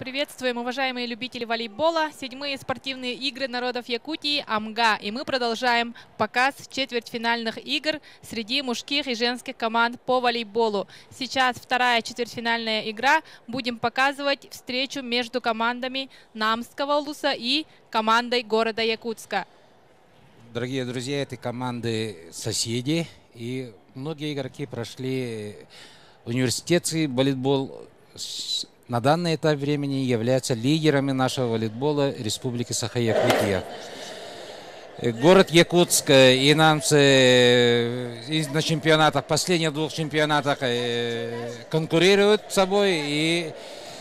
Приветствуем, уважаемые любители волейбола. Седьмые спортивные игры народов Якутии АМГА. И мы продолжаем показ четвертьфинальных игр среди мужских и женских команд по волейболу. Сейчас вторая четвертьфинальная игра. Будем показывать встречу между командами Намского улуса и командой города Якутска. Дорогие друзья, этой команды соседи. И многие игроки прошли университетский волейбол. На данный этап времени являются лидерами нашего волейбола Республики Саха-Якутия. Город Якутск и намцы на чемпионатах, последних двух чемпионатах конкурируют с собой. И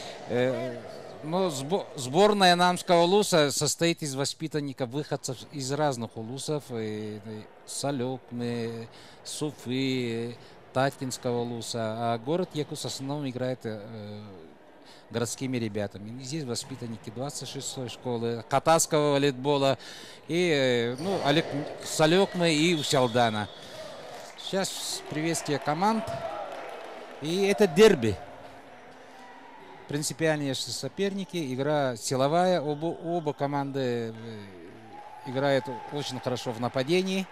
сборная Намского улуса состоит из воспитанников, выходцев из разных улусов. Салюкмы, Суфы, Таткинского улуса. А город Якутск в основном играет городскими ребятами. Здесь воспитанники 26-й школы, катарского волейбола, и Салюкмы и Усялдана. Сейчас приветствие команд. И это дерби. Принципиальные соперники. Игра силовая. Оба команды играют очень хорошо в нападении.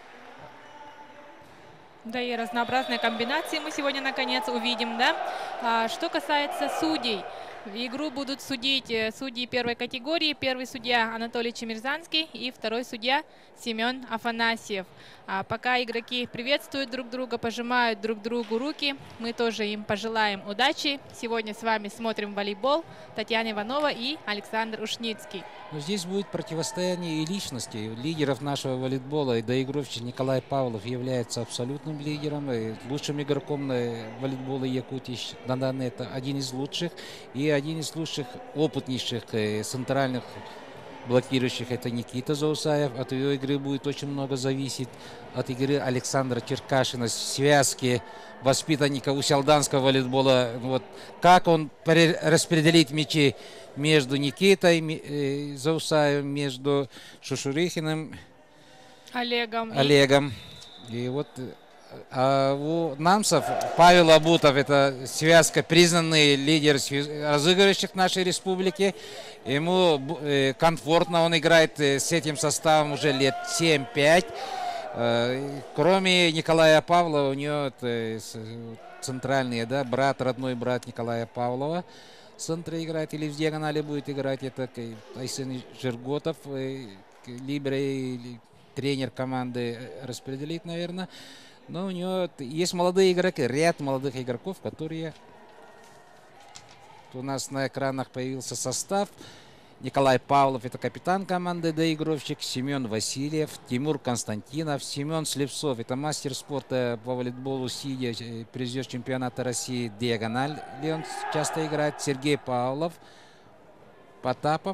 Да, и разнообразные комбинации мы сегодня наконец увидим, да? Что касается судей, игру будут судить судьи первой категории. Первый судья Анатолий Чемерзанский и второй судья Семен Афанасьев. Пока игроки приветствуют друг друга, пожимают друг другу руки, мы тоже им пожелаем удачи. Сегодня с вами смотрим волейбол. Татьяна Иванова и Александр Ушницкий. Но здесь будет противостояние и личностей. Лидеров нашего волейбола и доигровщик Николай Павлов является абсолютным лидером, и лучшим игроком волейбола Якутии. На данный это один из лучших. И один из лучших, опытнейших центральных блокирующих — это Никита Заусаев. От его игры будет очень много зависеть. От игры Александра Черкашина, связки воспитанника усялданского волейбола. Вот, как он распределит мячи между Никитой Заусаевым, между Шушурихиным Олегом. И вот у намцев Павел Абутов — это связка, признанный лидер разыгрывающих нашей республики. Ему комфортно, он играет с этим составом уже лет 7-5. Кроме Николая Павлова, у него центральный, брат, родной брат Николая Павлова в центре играет, или в диагонали будет играть. Это Айсен Жирготов, либре, тренер команды распределит, наверное. Но у него есть молодые игроки, ряд молодых игроков, которые... У нас на экранах появился состав. Николай Павлов — это капитан команды, доигровщик. Семен Васильев, Тимур Константинов, Семен Слепцов — это мастер спорта по волейболу сидя, призер чемпионата России диагональ, где он часто играет. Сергей Павлов, Потапов.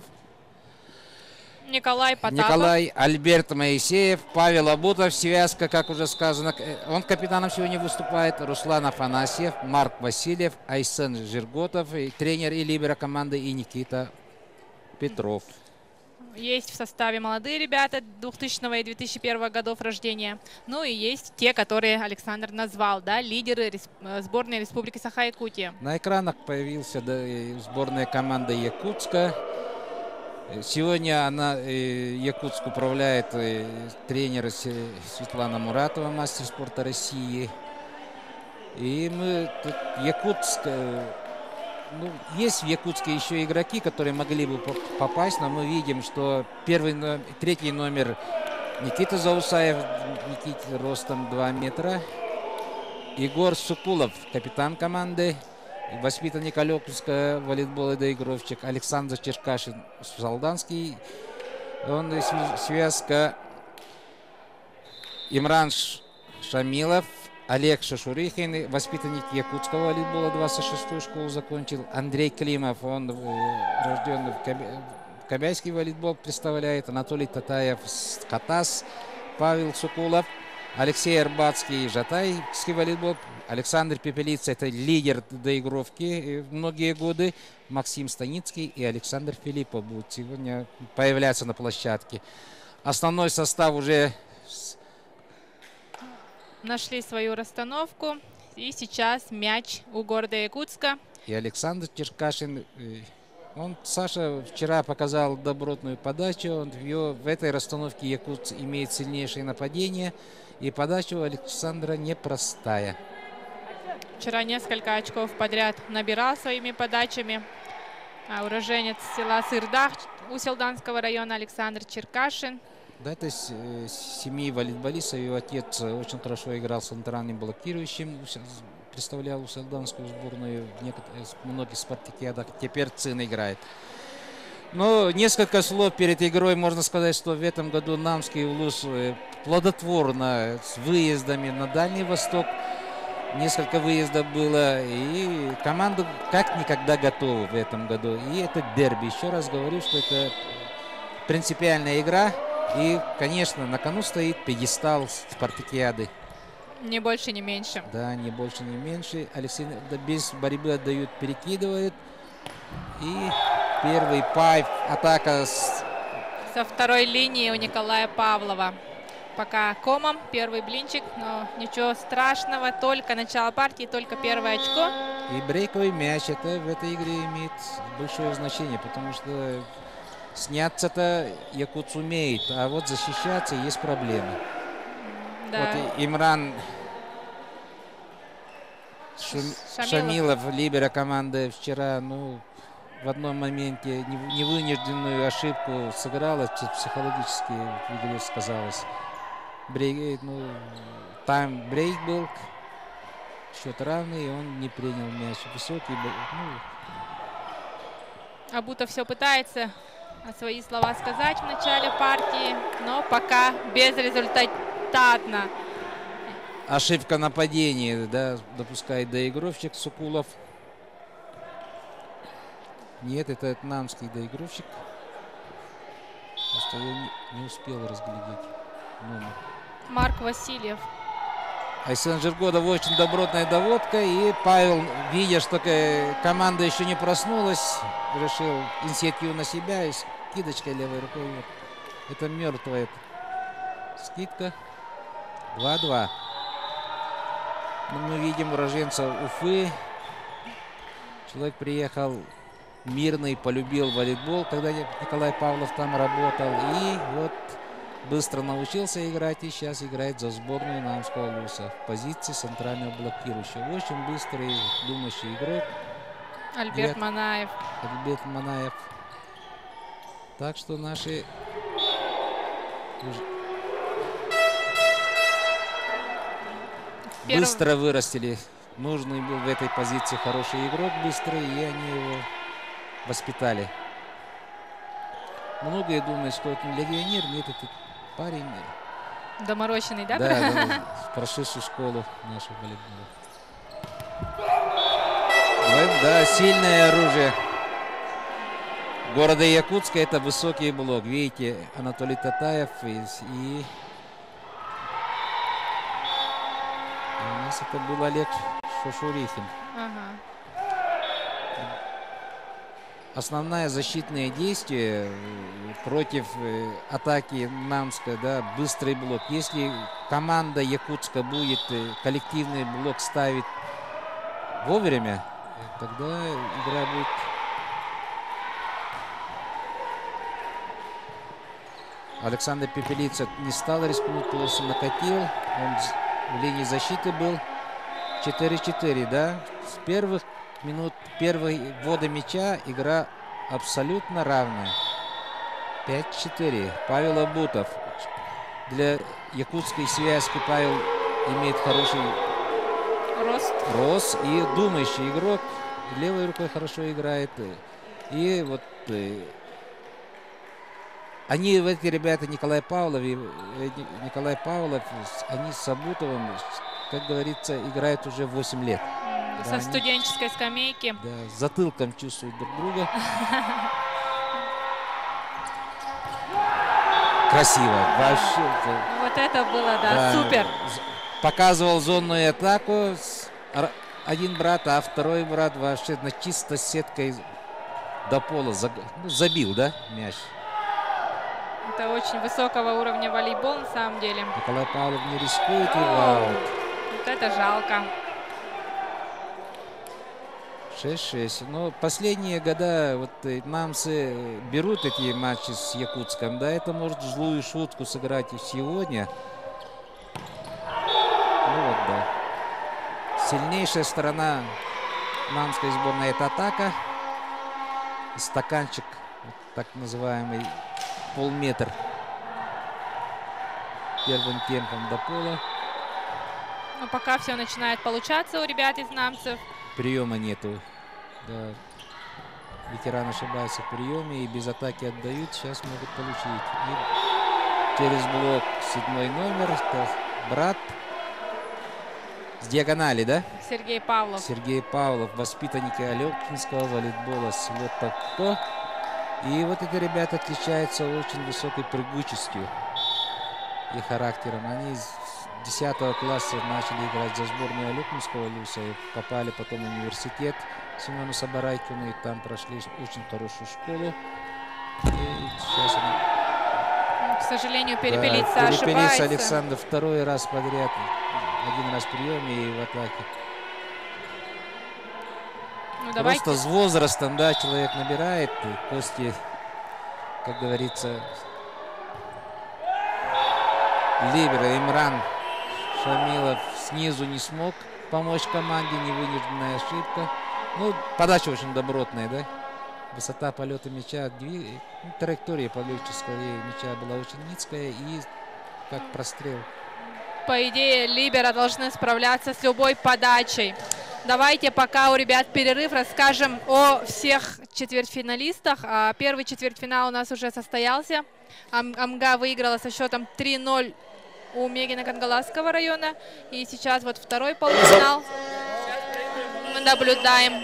Николай Альберт Моисеев, Павел Абутов, связка, как уже сказано. Он капитаном сегодня выступает. Руслан Афанасьев, Марк Васильев, Айсен Жирготов, и тренер и либеро команды, и Никита Петров. Есть в составе молодые ребята 2000 и 2001 годов рождения. Ну и есть те, которые Александр назвал, лидеры сборной Республики Саха-Якутия. На экранах появился сборная команда Якутска. Сегодня Якутск управляет тренер Светлана Муратова, мастер спорта России. И мы тут Якутск... есть в Якутске еще игроки, которые могли бы попасть, но мы видим, что третий номер Никита Заусаев, Никита ростом 2 метра. Егор Сукулов, капитан команды, воспитанник Алековского волейбола и доигровщик. Александр Черкашин, Салданский. Он связка Имран Шамилов, Олег Шашурихин, воспитанник якутского волейбола, 26-ю школу закончил. Андрей Климов, он рожденный в Кобяйский волейбол представляет. Анатолий Татаев, Катас. Павел Сукулов, Алексей Арбатский, Жатайский волейбол. Александр Пепелица — это лидер доигровки многие годы. Максим Станицкий и Александр Филиппов будут сегодня появляться на площадке. Основной состав уже нашли свою расстановку. И сейчас мяч у города Якутска. И Александр Черкашин Саша вчера показал добротную подачу. В этой расстановке якутс имеет сильнейшее нападение. И подача у Александра непростая. Вчера несколько очков подряд набирал своими подачами. Уроженец села Сырдах Уселданского района Александр Черкашин. Да, это семьи волейболистов. Его отец очень хорошо играл центральным блокирующим. Представлял Уселданскую сборную в многих спартакиадах. Теперь сын играет. Но несколько слов перед игрой. Можно сказать, что в этом году Намский Улус плодотворно с выездами на Дальний Восток. Несколько выездов было. И команда как никогда готова в этом году. И это дерби. Еще раз говорю, что это принципиальная игра. И, конечно, на кону стоит пьедестал спартакиады. Не больше, не меньше. Да, не больше, не меньше. Алексей без борьбы отдают, перекидывает. И первый пайп, атака со второй линии у Николая Павлова. Пока комом, первый блинчик, но ничего страшного. Только начало партии, только первое очко. И брейковый мяч, это в этой игре имеет большое значение, потому что сняться-то якутс умеет, а вот защищаться есть проблемы. Да. Вот Имран Шамилов, либеро команды, вчера, в одном моменте невынужденную ошибку сыграла, психологически в игре сказалось. Там брейк был, счет равный, и он не принял мяч. Высокий, Абутов все пытается свои слова сказать в начале партии, но пока безрезультатно. Ошибка нападения, да, допускает доигровщик Сукулов. Нет, это намский доигровщик. Просто я не успел разглядеть номер. Марк Васильев. Айсен Жиргодов очень добротная доводка. И Павел, видя, что команда еще не проснулась, решил инициативу на себя и скидочкой левой рукой. Это мертвая скидка. 2-2. Мы видим уроженца Уфы. Человек приехал мирный, полюбил волейбол, когда Николай Павлов там работал. И вот быстро научился играть и сейчас играет за сборную Намского Улуса в позиции центрального блокирующего. Очень быстрый, думающий игрок. Альберт Манаев. Альберт Манаев. Так что наши быстро вырастили. Нужный был в этой позиции хороший игрок, быстрый, и они его воспитали. Многие думают, что это легионер. Нет, это парень. Доморощенный, да? Да, прошедший школу нашего волейбола. Да, сильное оружие города Якутска — это высокий блок. Видите, Анатолий Татаев и у нас это был Олег Шушурихин. Ага. Основное защитное действие против атаки Намска, да, быстрый блок. Если команда Якутска будет коллективный блок ставить вовремя, тогда игра будет... Александр Пепелица не стал рискнуть, просто накатил. Он в линии защиты был. 4-4, да. С первых минут первой ввода мяча игра абсолютно равная. 5-4. Павел Абутов. Для якутской связки Павел имеет хороший рост и думающий игрок. Левой рукой хорошо играет. И вот они, эти ребята, Николай Павлов, они с Абутовым, как говорится, играют уже 8 лет. Со студенческой скамейки. Да, затылком чувствуют друг друга. Красиво. Вообще. Вот это было, да, супер. Показывал зонную атаку. Один брат, а второй брат вообще чисто сеткой до пола забил, да, мяч. Это очень высокого уровня волейбол, на самом деле. Николай Павлов не рискует и вау. Вот это жалко. 6-6. Но последние года вот намцы берут эти матчи с Якутском. Да, это может злую шутку сыграть и сегодня. Ну вот, да. Сильнейшая сторона намской сборной — это атака. Стаканчик, так называемый, полметр первым темпом до пола. Но пока все начинает получаться у ребят из намцев. Приема нету. Да. Ветеран ошибается в приеме и без атаки отдают. Сейчас могут получить. И через блок 7-й номер. Это брат. С диагонали, да? Сергей Павлов. Сергей Павлов, воспитанники Алекинского волейбола с Лотоко. И вот эти ребята отличаются очень высокой прыгучестью и характером. Они с 10 класса начали играть за сборную Алекинского ЛЮСа и попали потом в университет Семену Сабарайкину, и там прошли очень хорошую школу. И сейчас они... К сожалению, Перепелица да, ошибается. Перепелица Александр второй раз подряд. Один раз в приеме и в атаке. Ну, давайте. Просто с возрастом, да, человек набирает. И кости, как говорится, либера Имран Шамилов снизу не смог помочь команде. Невынужденная ошибка. Ну, подача очень добротная, да. Высота полета мяча, траектория полетческого мяча была очень низкая и как прострел. По идее, либера должны справляться с любой подачей. Давайте, пока у ребят перерыв, расскажем о всех четвертьфиналистах. Первый четвертьфинал у нас уже состоялся. Амга выиграла со счетом 3-0 у Мегина Кангаласского района. И сейчас вот второй полуфинал мы наблюдаем.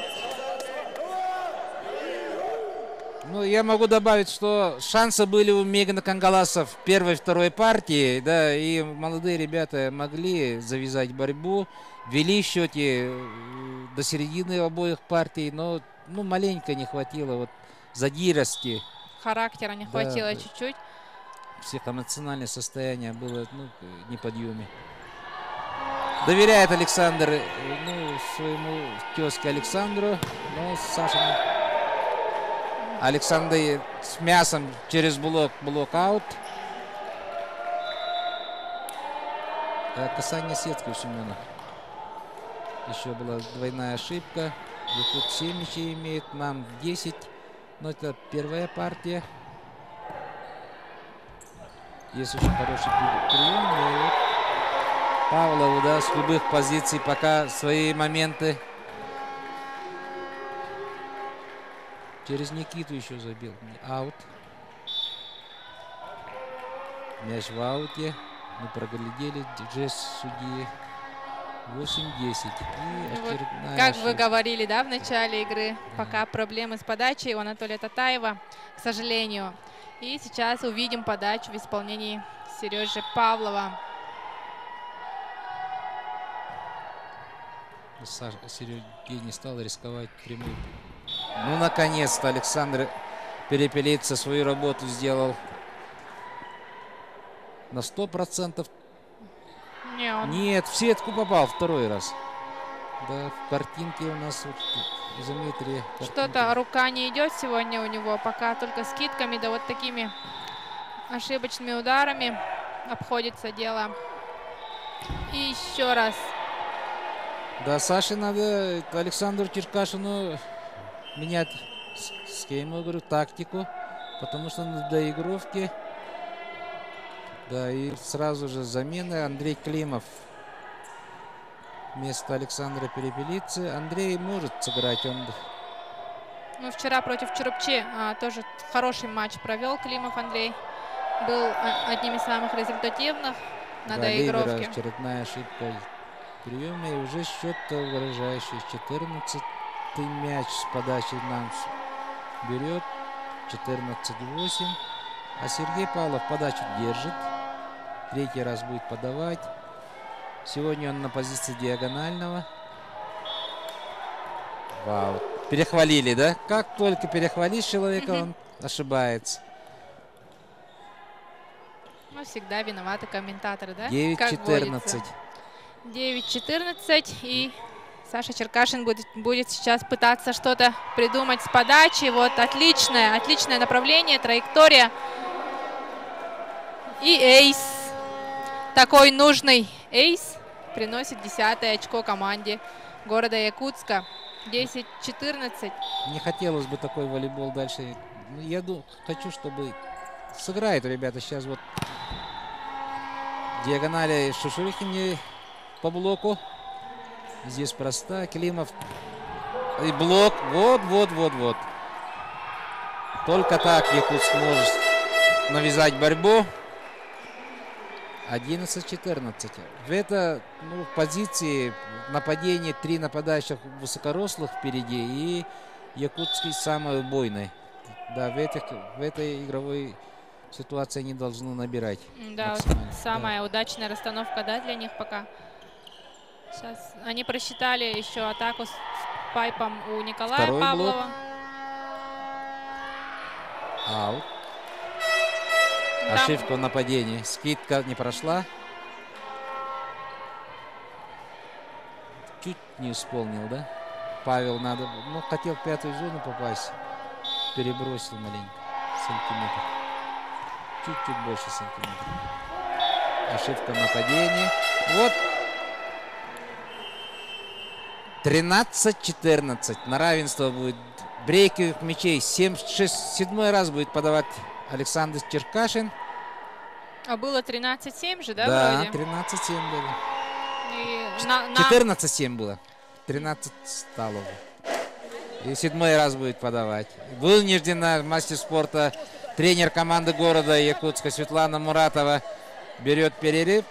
Ну, я могу добавить, что шансы были у Мегана Кангаласа в первой и второй партии, да, и молодые ребята могли завязать борьбу, вели в счете до середины обоих партий, но маленько не хватило вот задирости. Характера не хватило чуть-чуть. Психоэмоциональное состояние было не подъеме. Доверяет Александр своему тезке Александру, но Саша... Александр с мясом через блок-аут. Касание сетки у Семена. Еще была двойная ошибка. Якут 7 мячей имеет, нам 10. Но это первая партия. Есть очень хороший прием. Павлову, да, с любых позиций пока свои моменты. Через Никиту еще забил. Аут. Мяч в ауте. Мы проглядели жест судьи. 8-10. Как вы говорили, да, в начале игры, пока проблемы с подачей у Анатолия Татаева, к сожалению. И сейчас увидим подачу в исполнении Сережи Павлова. Сергей не стал рисковать прямую. Ну, наконец-то Александр Перепелица свою работу сделал на 100%. Нет, в сетку попал второй раз. Да, в картинке у нас вот изометрия. Что-то рука не идет сегодня у него, пока только скидками, да вот такими ошибочными ударами обходится дело. И еще раз. Да, Саше надо, Александру Черкашину, менять, с кем я говорю, тактику, потому что на доигровке, да, и сразу же замены. Андрей Климов вместо Александра Перепелицы. Андрей может сыграть, он... Ну, вчера против Чурупчи тоже хороший матч провел Климов Андрей. Был одним из самых результативных на доигровке. Очередная ошибка в приеме, и уже счет угрожающий. 14-й мяч с подачи нам берет. 14-8. А Сергей Павлов подачу держит. Третий раз будет подавать. Сегодня он на позиции диагонального. Вау. Перехвалили, да? Как только перехвалишь человека, он ошибается. Ну, всегда виноваты комментаторы, да? 9-14. 9-14. И Саша Черкашин будет сейчас пытаться что-то придумать с подачи. Вот отличное направление, траектория. И эйс. Такой нужный эйс приносит 10-е очко команде города Якутска. 10-14. Не хотелось бы такой волейбол дальше. Я хочу, чтобы сыграют ребята сейчас вот диагонали Шушурихин по блоку. Здесь проста. Климов. И блок. Вот. Только так Якутск может навязать борьбу. 11-14. В этой позиции нападения 3 нападающих высокорослых впереди и Якутский самый убойный. Да, в этой игровой ситуации они должны набирать. Да, вот самая удачная расстановка, да, для них пока. Сейчас они просчитали еще атаку с пайпом у Николая Второй Павлова. Блок. Аут. Там... Ошибка в нападении. Скидка не прошла. Чуть не исполнил, да? Павел надо... хотел в 5-ю зону попасть. Перебросил маленько. Сантиметр. Чуть-чуть больше сантиметров. Ошибка в нападении. Вот. 13-14. На равенство будет. Брейковых мячей. 7-й раз будет подавать Александр Черкашин. А было 13-7 же, да, да, вроде? 13-7 было. И 14-7 было. 13 стало. И 7-й раз будет подавать. Вынуждена мастер спорта, тренер команды города Якутска Светлана Муратова берет перерыв.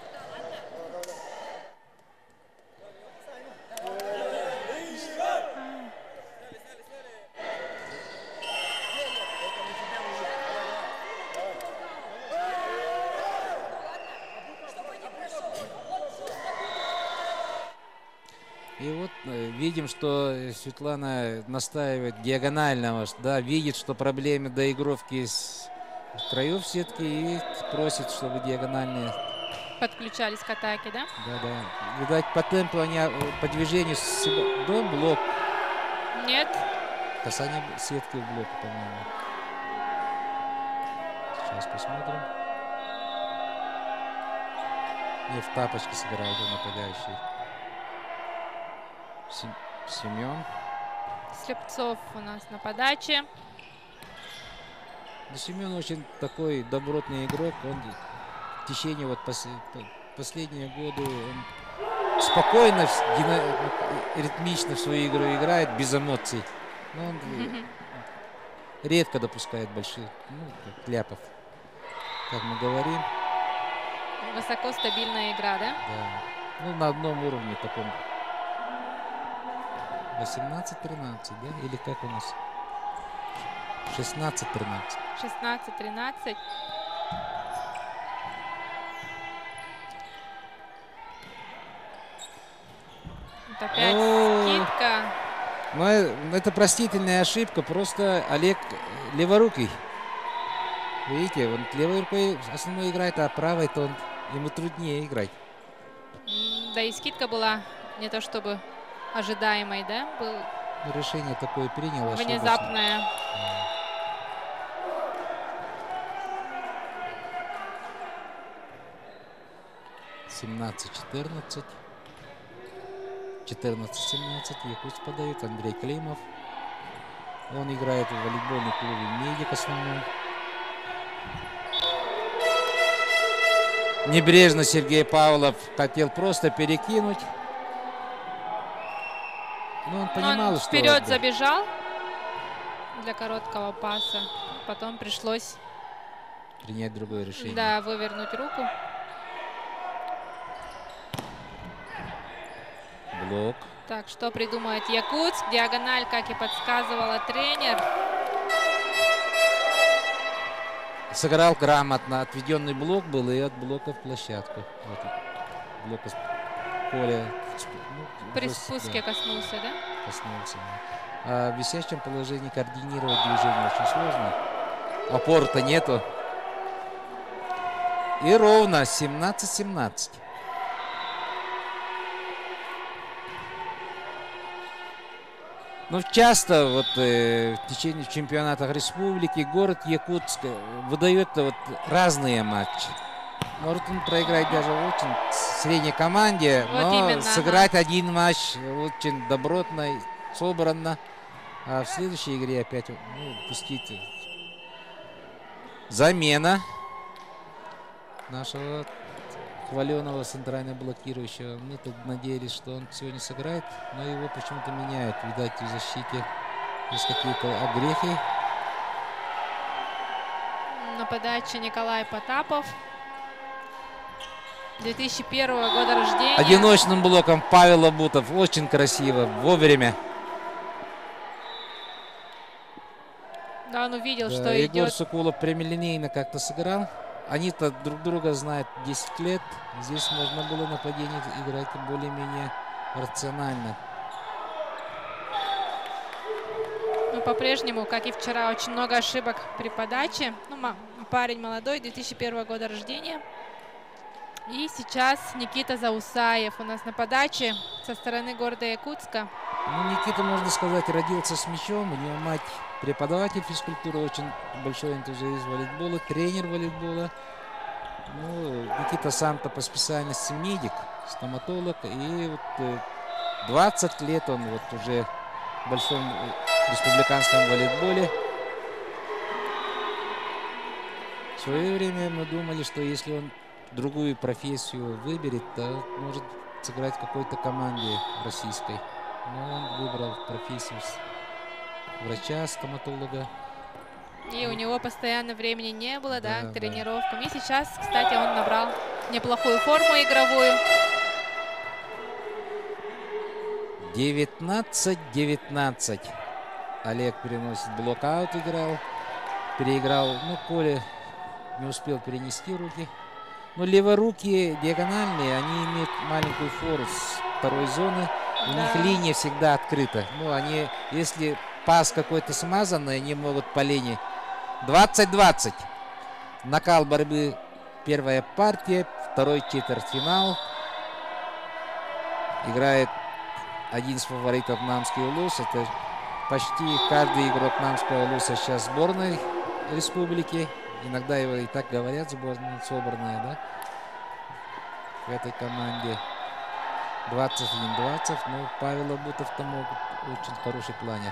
И вот видим, что Светлана настаивает диагонального, да, видит, что проблемы доигровки с краев сетки и просит, чтобы диагональные подключались к атаке, да? Да. Видать, по темпу они, по движению до блок. Нет. Касание сетки в блоке, по-моему. Сейчас посмотрим. Не, в тапочке собирают нападающий. Семен. Слепцов у нас на подаче. Да, Семен очень такой добротный игрок. Он в течение вот последние годы он спокойно, ритмично в свою игру играет, без эмоций. Но он редко допускает больших кляпов, как мы говорим. Высоко стабильная игра, да? Да. На одном уровне таком. 18-13, да? Или как у нас? 16-13. 16-13. Вот опять скидка. Но это простительная ошибка. Просто Олег леворукий. Видите, он левой рукой основной играет, а правой-то ему труднее играть. Да и скидка была не то чтобы ожидаемой, да? Решение такое приняло. Внезапное. Да. 17-14. 14-17. Якутск подает. Андрей Климов. Он играет в волейбольном клубе «Медик» основном. Небрежно Сергей Павлов хотел просто перекинуть. Но он понимал, он что... вперед забежал для короткого паса. Потом пришлось принять другое решение. Да, вывернуть руку. Блок. Так, что придумает Якутск? Диагональ, как и подсказывала тренер. Сыграл грамотно. Отведенный блок был и от блока в площадку. Вот. Блока с поля. При спуске коснулся, да? Коснулся. А в висящем положении координировать движение очень сложно. Опор-то нету. И ровно 17-17. Ну, часто вот в течение чемпионатов республики город Якутск выдает вот разные матчи. Может он проиграть даже очень средней команде, Вот но именно, сыграть один матч очень добротно, собранно. А в следующей игре опять пустить замена нашего хваленого центрального блокирующего. Мы тут надеялись, что он сегодня сыграет, но его почему-то меняют. Видать, в защите есть какие-то огрехи. На подаче Николай Потапов. 2001 года рождения. Одиночным блоком Павел Абутов. Очень красиво, вовремя. Да, он увидел, Да, что Егор идет. Сокулов прямолинейно как-то сыграл. Они-то друг друга знают 10 лет. Здесь можно было нападение играть более-менее рационально. Но по-прежнему, как и вчера, очень много ошибок при подаче. Ну, парень молодой, 2001 года рождения. И сейчас Никита Заусаев у нас на подаче со стороны города Якутска. Ну, Никита, можно сказать, родился с мячом. У него мать преподаватель физкультуры, очень большой энтузиаст волейбола, тренер волейбола. Ну, Никита сам-то по специальности медик, стоматолог. И вот 20 лет он вот уже в большом республиканском волейболе. В свое время мы думали, что если он другую профессию выберет, то может сыграть в какой-то команде российской. Но он выбрал профессию врача, стоматолога. И у него постоянно времени не было, да, к тренировкам. И сейчас, кстати, он набрал неплохую форму игровую. 19-19. Олег переносит блокаут, переиграл. Ну, Коля не успел перенести руки. Но леворуки диагональные, они имеют маленькую фору с второй зоны. У них линия всегда открыта. Ну, они, если пас какой-то смазанный, они могут по линии. 20-20. Накал борьбы. Первая партия, второй четвертьфинал. Играет один из фаворитов Намский Улус. Это почти каждый игрок Намского Улуса сейчас в сборной республики. Иногда его и так говорят, сборная собранная, да, в этой команде. 21-20, но Павел Абутов там очень хороший планер.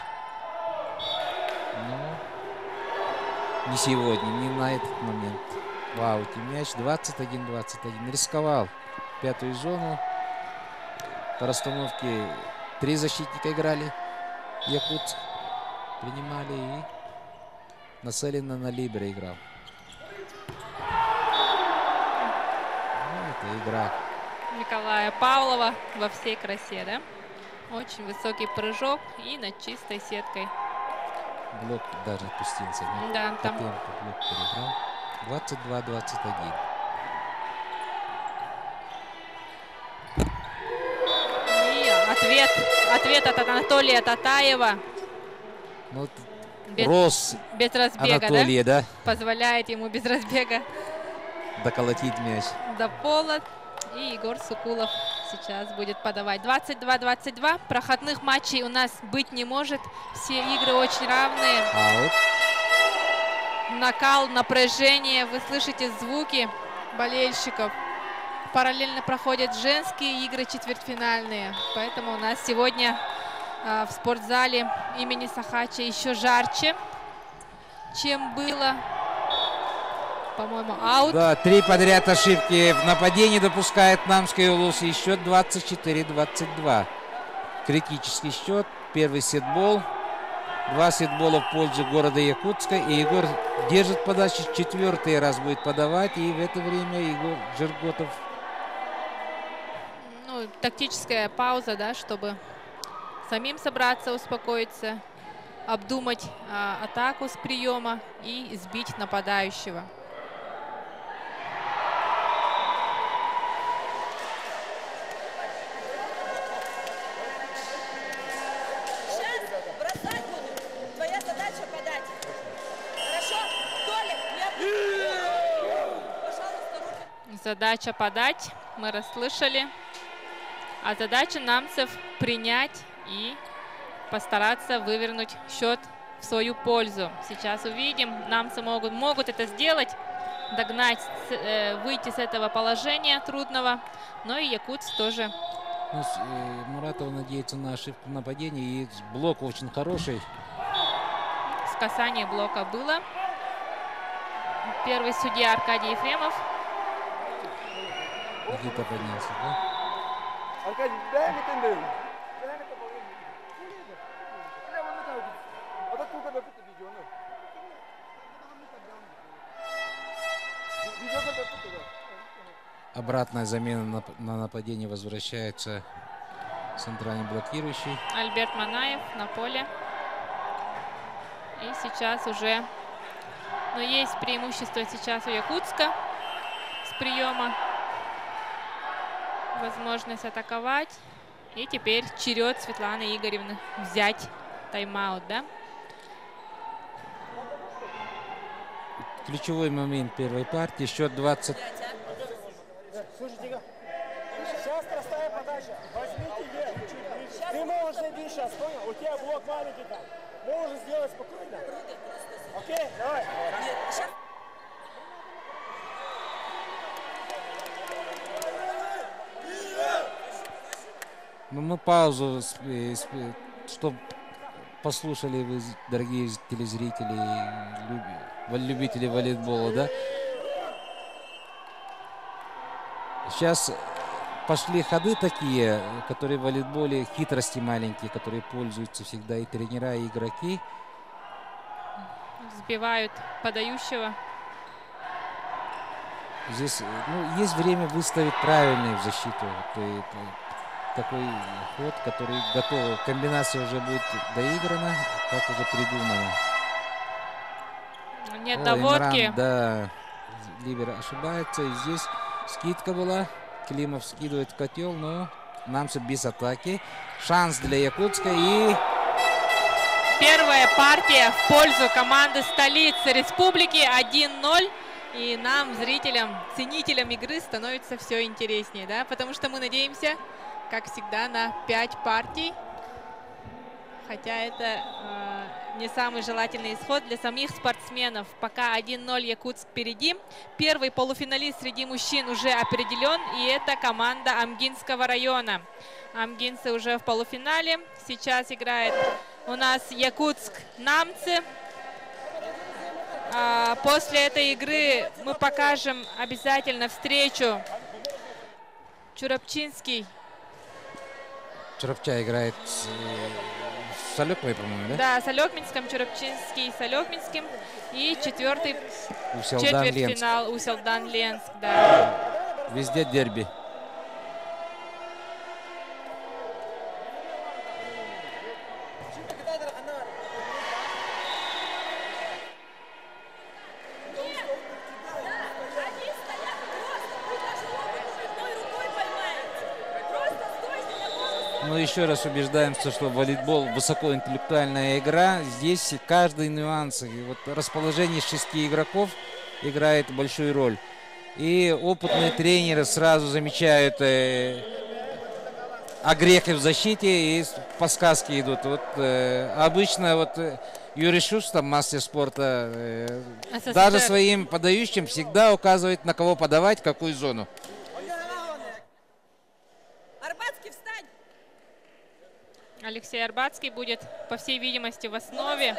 Но не сегодня, не на этот момент. В ауте мяч 21-21. Рисковал пятую зону. По расстановке 3 защитника играли. Якутск принимали и нацеленно на либеро играл. Это игра Николая Павлова во всей красе, да? Очень высокий прыжок и над чистой сеткой. Блок даже отпустился. Да, там. Блок переиграл. 22-21. И ответ от Анатолия Татаева. Ну, без разбега, Анатолия, да? Позволяет ему без разбега доколотить мяч до пола. И Егор Сукулов сейчас будет подавать. 22-22. Проходных матчей у нас быть не может. Все игры очень равные. Аут. Накал, напряжение. Вы слышите звуки болельщиков. Параллельно проходят женские игры четвертьфинальные. Поэтому у нас сегодня в спортзале имени Сахача еще жарче, чем было. По-моему, аут. Да, 3 подряд ошибки в нападении допускает Намский Улус. И счет 24-22. Критический счет. Первый сетбол. 2 сетбола в пользу города Якутска. И Егор держит подачу. 4-й раз будет подавать. И в это время Егор Жирготов. Ну, тактическая пауза, да, чтобы самим собраться, успокоиться, обдумать атаку с приема и сбить нападающего. Задача подать, мы расслышали. А задача намцев принять и постараться вывернуть счет в свою пользу. Сейчас увидим. Намцы могут это сделать, догнать, выйти с этого положения трудного. Но и якутцы тоже. Ну, Муратова надеется на ошибку в нападении. И блок очень хороший. Касание блока было. Первый судья Аркадий Ефремов. Никита поднялся, да? Обратная замена на нападение, возвращается центральный блокирующий. Альберт Манаев на поле. И сейчас уже, но есть преимущество сейчас у Якутска с приема. Возможность атаковать. И теперь черед Светланы Игоревны взять тайм-аут, да? Ключевой момент первой партии. Счет 20. Слушайте, сейчас простая подача. Возьмите вверх. Ты можешь зайти сейчас, понял? У тебя блок маленький там. Можешь сделать спокойно. Окей, давай. Ну, мы паузу, чтобы послушали вы, дорогие телезрители, любители волейбола, да? Сейчас пошли ходы такие, которые в волейболе, хитрости маленькие, которые пользуются всегда и тренера, и игроки. Сбивают подающего. Здесь есть время выставить правильный в защиту. Такой ход, который готов. Комбинация уже будет доиграна, как уже придумано. Нет доводки. Имран, да, ливер ошибается. И здесь скидка была. Климов скидывает в котел, но намцы без атаки. Шанс для Якутска и... Первая партия в пользу команды столицы республики 1-0. И нам, зрителям, ценителям игры, становится все интереснее, да? Потому что мы надеемся, как всегда, на 5 партий. Хотя это не самый желательный исход для самих спортсменов. Пока 1-0 Якутск впереди. Первый полуфиналист среди мужчин уже определен. И это команда Амгинского района. Амгинцы уже в полуфинале. Сейчас играет у нас Якутск-Намцы. После этой игры мы покажем обязательно встречу. Чурапчинский. Чурапча играет с Алекмой, по-моему, да? Да, с Алекминском, Чурапчинский с Алекминским. И четвертый четвертьфинал Уселдан-Ленск. Да. Везде дерби. Но еще раз убеждаемся, что волейбол высокоинтеллектуальная игра. Здесь каждый нюанс. И вот расположение 6 игроков играет большую роль. И опытные тренеры сразу замечают огрехи в защите и подсказки идут. Вот, обычно Юрий Шуста, мастер спорта, даже своим подающим всегда указывает, на кого подавать, какую зону. Алексей Арбатский будет, по всей видимости, в основе.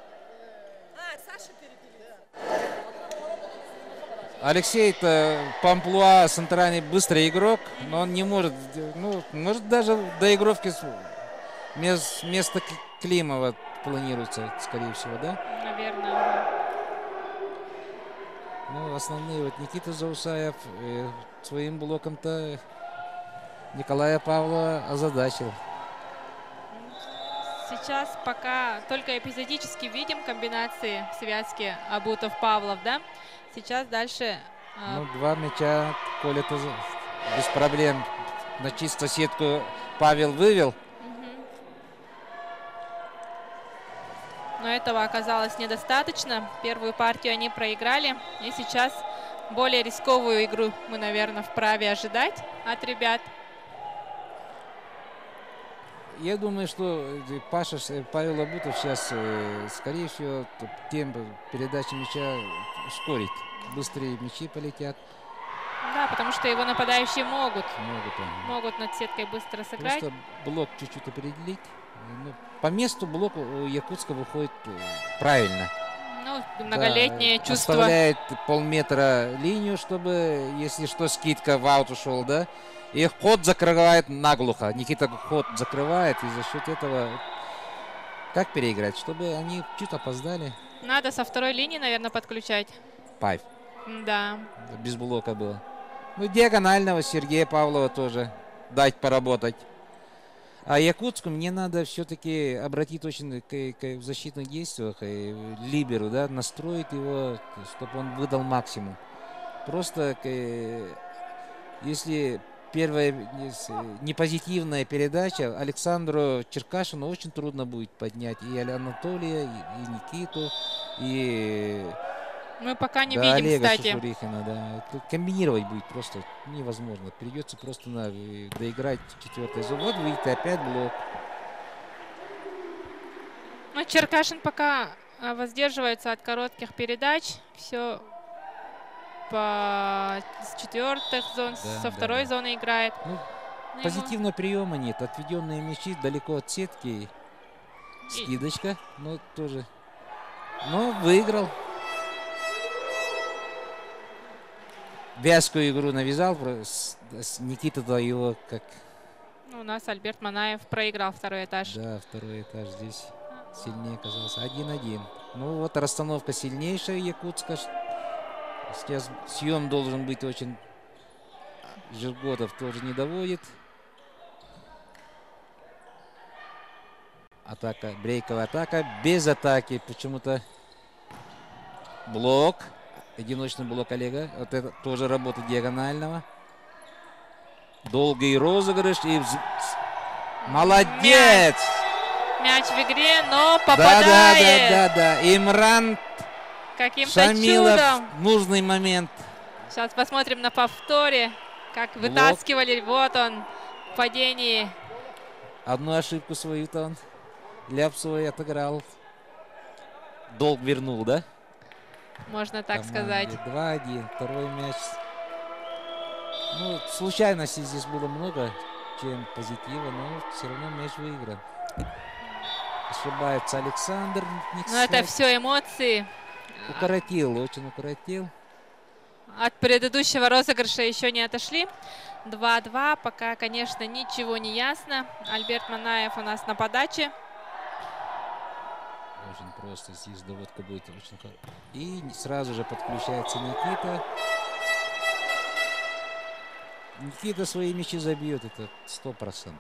Алексей это по амплуа центральный быстрый игрок, но он не может, может даже доигровки вместо Климова планируется, скорее всего, да? Наверное. Ну, основные Никита Заусаев своим блоком-то Николая Павлова озадачил. Сейчас пока только эпизодически видим комбинации в связке Абутов-Павлов, да? Сейчас дальше... Ну, 2 мяча, Коля-то без проблем на чистую сетку Павел вывел. Но этого оказалось недостаточно. Первую партию они проиграли. И сейчас более рисковую игру мы, наверное, вправе ожидать от ребят. Я думаю, что Павел Абутов сейчас, скорее всего, темп передачи мяча ускорит. Быстрее мячи полетят. Да, потому что его нападающие могут Могут. над сеткой быстро сыграть. Просто блок чуть-чуть определить. Ну, по месту блок у Якутска выходит правильно. Ну, многолетнее Да, чувство. оставляет полметра линию, чтобы, если что, скидка в аут ушел, да. И ход закрывает наглухо. Никита ход закрывает, и за счет этого как переиграть? Чтобы они чуть опоздали. Надо со второй линии, наверное, подключать. Пайв. Да. Без блока было. Ну, диагонального Сергея Павлова тоже дать поработать. А Якутску мне надо все-таки обратить очень в защитных действиях и либеру, да, настроить его, чтобы он выдал максимум. Просто если первая непозитивная передача, Александру Черкашину очень трудно будет поднять и Анатолия, и Никиту, и Мы пока не да, видим, Олега кстати. Шушурихина, да. Тут комбинировать будет просто невозможно. Придется просто доиграть четвертый зон. Вот видите, опять блок. Но Черкашин пока воздерживается от коротких передач. Все с четвертых зон, Да, со второй зоны играет. Ну, Но позитивного приема нет. Отведенные мячи далеко от сетки. Скидочка, но тоже. Но выиграл. Вязкую игру навязал. Никита его как... у нас Альберт Манаев проиграл второй этаж. Да, второй этаж здесь сильнее оказался. 1-1. Ну вот расстановка сильнейшая Якутска. Сейчас съем должен быть очень... Жирготов тоже не доводит. Атака, брейковая атака. Без атаки почему-то блок. Одиночный блок Олега. Вот это тоже работа диагонального. Долгий розыгрыш. И молодец! Мяч в игре, но попадает. Да. Имран Каким-то Шамилов. чудом. Нужный момент. Сейчас посмотрим на повторе, как вытаскивали. Вот он в падении. Одну ошибку свою-то он ляпсовый отыграл. Долг вернул, да? Можно так Команде. сказать. 2-1. Второй мяч. Ну, случайностей здесь было много, чем позитива, но все равно мяч выигран. Ошибается Александр. Но это все эмоции. Укоротил, очень укоротил. От предыдущего розыгрыша еще не отошли. 2-2. Пока, конечно, ничего не ясно. Альберт Манаев у нас на подаче. Очень просто. Здесь доводка будет очень хорошая. И сразу же подключается Никита. Никита свои мячи забьет. Это 100%.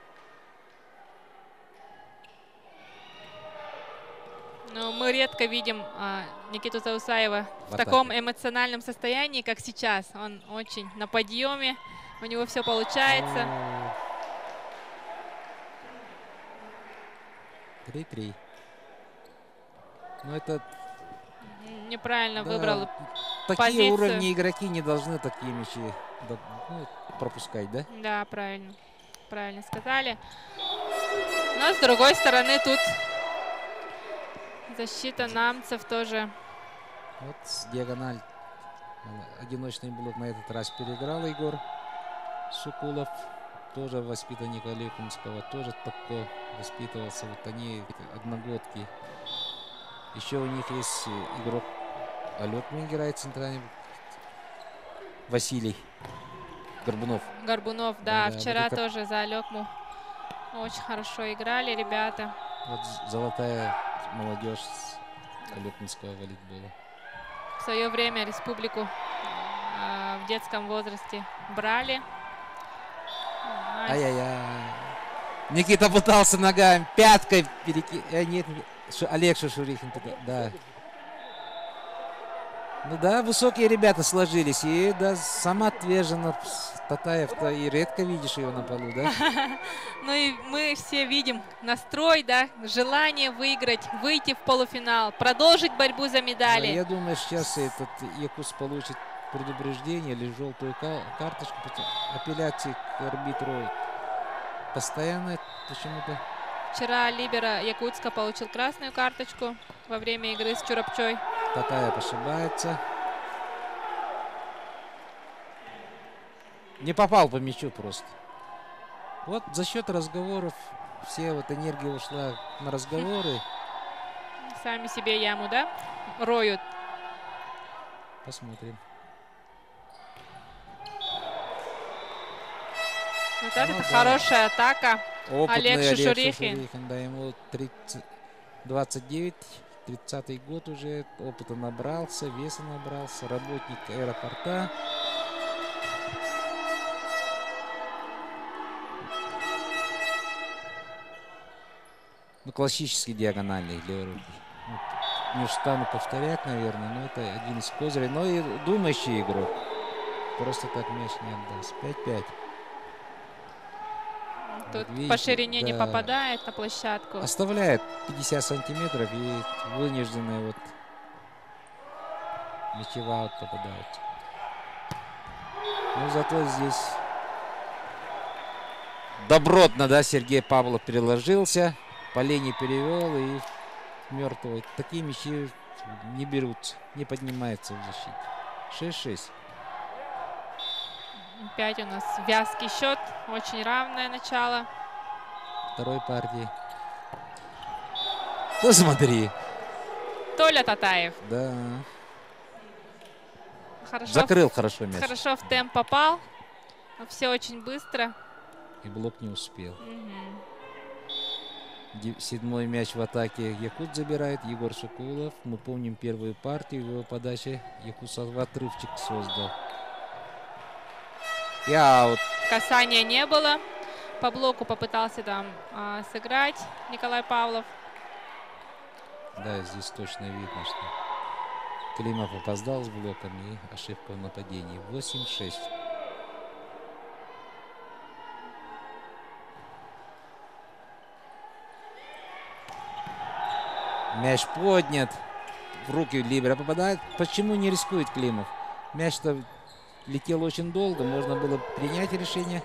Но мы редко видим Никиту Заусаева в атаке. таком эмоциональном состоянии, как сейчас. Он очень на подъеме. У него все получается. 3-3. Ну, это... Неправильно Да, выбрал такие позицию. уровни игроки не должны такие мячи пропускать, да? Да, правильно. Правильно сказали. Но с другой стороны тут защита намцев тоже. Вот с диагональ. Одиночный блок на этот раз переиграл Егор Сукулов. Тоже воспитанник Алекумского. Тоже такой воспитывался. Вот они одногодки. Еще у них есть игрок Алекум играет центральный. Василий Горбунов. Горбунов, да. Да, Вчера вот это... тоже за Алекму очень хорошо играли ребята. Вот золотая молодежь Алекумского волейбола. В свое время республику в детском возрасте брали. Ай-яй-яй. Никита пытался ногами, пяткой нет, Олег Шушурихин. Да. Ну да, высокие ребята сложились. И да, самоотверженно. Татаев-то и редко видишь его на полу, да? Ну и мы все видим настрой, да, желание выиграть, выйти в полуфинал, продолжить борьбу за медали. Я думаю, сейчас этот Якутс получит предупреждение или желтую карточку. Апелляции к арбитру постоянно почему-то. Вчера либеро Якутска получил красную карточку во время игры с Чурапчой. Татаев ошибается. Не попал по мячу просто. Вот за счет разговоров все вот энергия ушла на разговоры. Сами себе яму, да? Роют. Посмотрим. Вот это да. хорошая атака. Опытный Олег Олег Шушурихин. Шушурихин, да, ему 29, 30-й год уже, опыта набрался, веса набрался, работник аэропорта. Ну, классический диагональный левый. Не устану повторять, наверное, но это один из козырей. Но и думающий игрок. Просто так мяч не отдаст. 5-5. Тут вот видите, по ширине да, не попадает на площадку. оставляет 50 сантиметров и вынужденные вот мячи в аут попадают. Но зато здесь добротно, да, Сергей Павлов переложился. По линии перевел и мертвый. Такие мячи не берутся, не поднимаются в защите. 6-6. Опять у нас вязкий счет. Очень равное начало. Второй партии. Ну смотри. Толя Татаев. Да. Хорошо, Закрыл хорошо мяч. хорошо в темп попал. Все очень быстро. И блок не успел. Мгм. Седьмой мяч в атаке Якут забирает. Егор Шукулов. Мы помним первую партию. В его подаче Якутов отрывчик создал. И аут. Касания не было. По блоку попытался там сыграть Николай Павлов. Да, здесь точно видно, что Климов опоздал с блоком и ошибка в нападении. 8-6. Мяч поднят. В руки либера попадает. Почему не рискует Климов? Мяч-то летел очень долго. Можно было принять решение.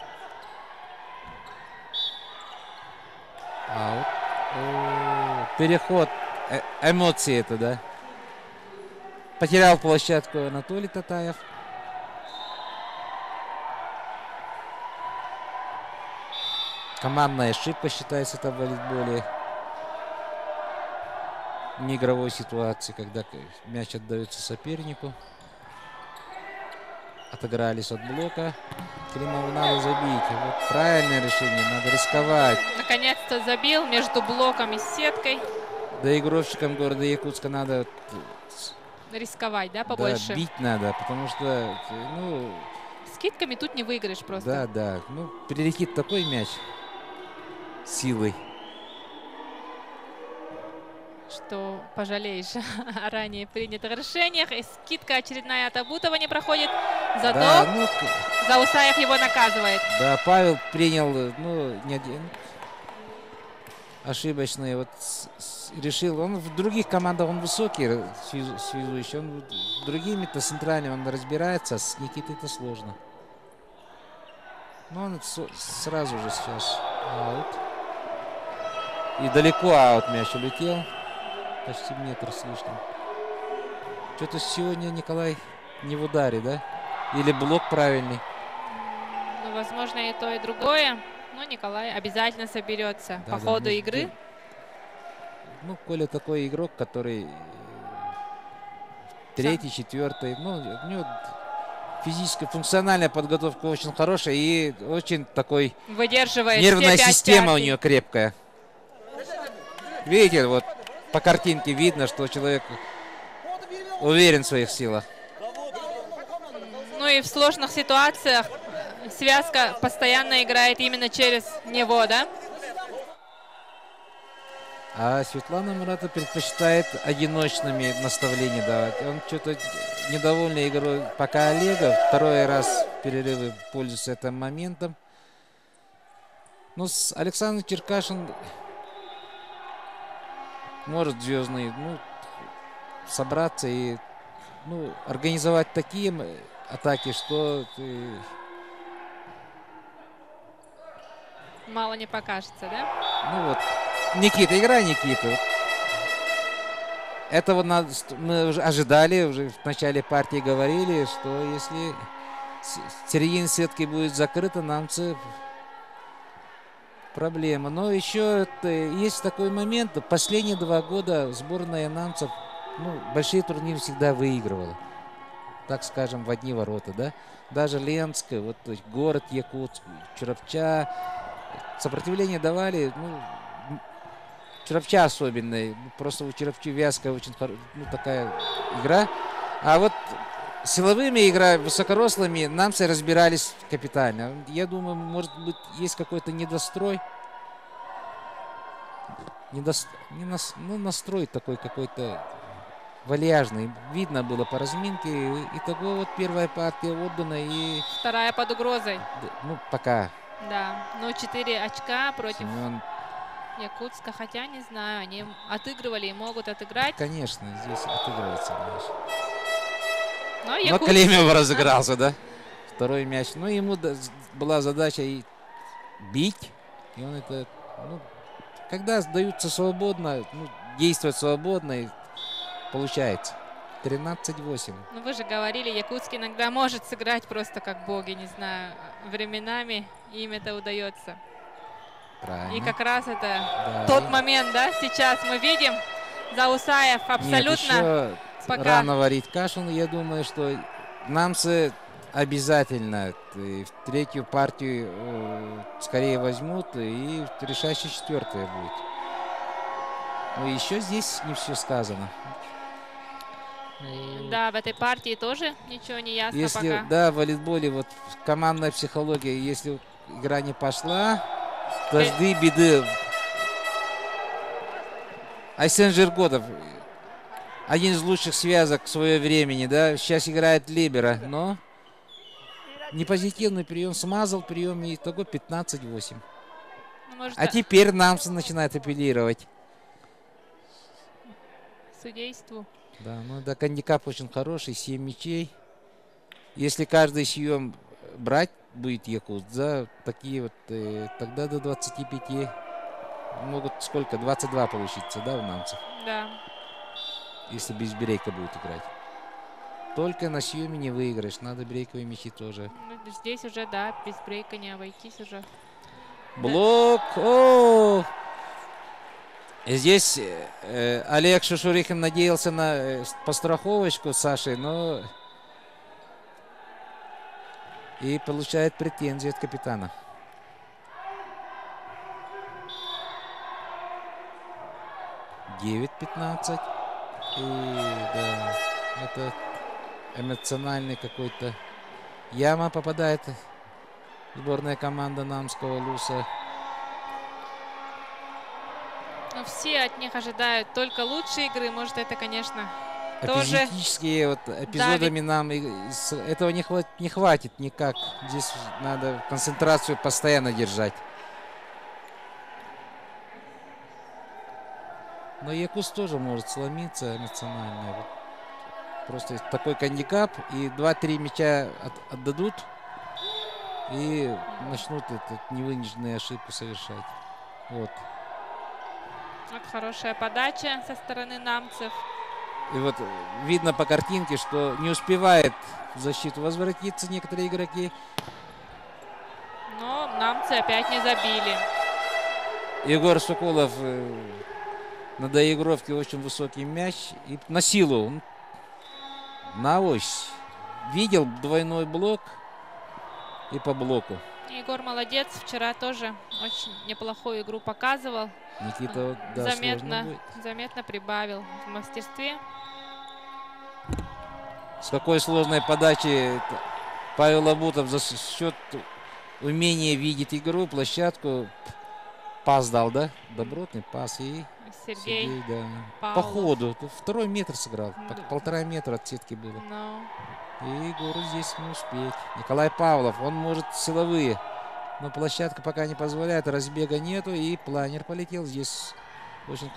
Аут. Переход. Эмоции это, да. Потерял площадку Анатолий Татаев. Командная ошибка считается это в волейболе. Не игровой ситуации, когда мяч отдается сопернику. Отыгрались от блока. Климову надо забить. Вот правильное решение, надо рисковать. Наконец-то забил между блоком и сеткой. Доигровщикам города Якутска надо Рисковать, да, да, побольше. бить надо, потому что, ну, Скидками тут не выиграешь просто. да, да. Ну, прилетит такой мяч силой. Что пожалеешь о ранее принятых решениях. И скидка очередная от Абутова не проходит. Зато Да, ну, Заусаев его наказывает. да, Павел принял, ну, не один ошибочный, вот решил. Он в других командах он высокий связующий, он другими-то центральными он разбирается, а с Никитой-то сложно. Но он сразу же сейчас аут. И далеко аут мяч улетел. Почти метр с лишним. Что-то сегодня Николай не в ударе, да? Или блок правильный? Ну, возможно, и то, и другое. Но Николай обязательно соберется по ходу ну, игры. Ну, Коля такой игрок, который третий, четвертый. Ну, у него физическая, функциональная подготовка очень хорошая и очень такой Выдерживает нервная все 5 система у партий. нее крепкая. Видите, вот по картинке видно, что человек уверен в своих силах. Ну и в сложных ситуациях связка постоянно играет именно через него, да? А Светлана Мурата предпочитает одиночными наставления давать. Он что-то недовольный игрой пока Олега. Второй раз в перерывы пользуется этим моментом. Ну, с Александром Черкашин может звездный, ну, собраться и, ну, организовать такие атаки, что Мало не покажется, да? Ну вот, Никита, игра Никита. Этого мы уже ожидали, уже в начале партии говорили, что если середина сетки будет закрыта, намцы проблема. Но еще есть такой момент. Последние 2 года сборная намцев большие турниры всегда выигрывала. Так скажем, в одни ворота, да? Даже Ленск, вот город Якутск, Чурапча. Сопротивление давали, Чурапча особенная. Просто у Чурапчи вязкая очень такая игра. А вот силовыми играми, высокорослыми намцы разбирались капитально. Я думаю, может быть, есть какой-то недострой. Настрой такой какой-то вальяжный. Видно было по разминке. Итого вот первая партия отдана. И вторая под угрозой. Пока. Да, 4 очка против Семен Якутска. Хотя, не знаю, они отыгрывали и могут отыграть. Конечно, здесь отыгрывается мяч. Но Клемев разыгрался, да? Второй мяч. Ему была задача бить. И он это... когда сдаются свободно, действовать свободно, и получается. 13-8. Вы же говорили, Якутск иногда может сыграть просто как боги, не знаю. Временами им это удается. Правильно. И как раз это тот момент, да? Сейчас мы видим. Заусаев абсолютно... Нет, еще рано варить кашу, но я думаю, что намцы обязательно в третью партию скорее возьмут, и решающая 4-я будет. Но еще здесь не все сказано. Да, в этой партии тоже ничего не ясно если, пока. Да, в волейболе вот командная психология, если игра не пошла, дожди, беды. Айсен Жирготов, один из лучших связок в свое времени, да, сейчас играет либеро, но непозитивный прием, смазал прием, и итого 15-8. А теперь намцы начинают апеллировать. Судейству. Да, гандикап очень хороший, 7 мячей. Если каждый съем брать будет якут, за такие вот, тогда до 25 могут сколько? 22 получиться, да, у намцев? Да. Если без брейка будет играть. Только на съеме не выиграешь, надо брейковые мячи тоже. Здесь уже, да, без брейка не обойтись уже. Блок! О! Здесь Олег Шушурихин надеялся на постраховочку Саши, но и получает претензии от капитана. (9-15). И да, это эмоциональный какой-то яма попадает сборная команда намского Луса. Все от них ожидают только лучшей игры. Может, это, конечно, тоже... Эпизодические вот эпизодами нам этого не хватит никак. Здесь надо концентрацию постоянно держать. Но Якутск тоже может сломиться эмоционально. Вот. Просто такой гандикап, и 2-3 мяча отдадут, и начнут невынужденные ошибки совершать. Вот. Вот хорошая подача со стороны намцев. И вот видно по картинке, что не успевает в защиту возвратиться некоторые игроки. Но намцы опять не забили. Егор Соколов на доигровке очень высокий мяч. И на силу, на ось. Видел двойной блок и по блоку. Егор молодец. Вчера тоже очень неплохую игру показывал. Никита, да, заметно прибавил в мастерстве. С какой сложной подачи Павел Лабутов за счет умения видеть игру, площадку, пас дал, да? Добротный пас. И Сергей да. По ходу. Второй метр сыграл. 1,5 метра от сетки было. И Егору здесь не успеть. Николай Павлов, он может силовые. Но площадка пока не позволяет, разбега нету, и планер полетел. Здесь очень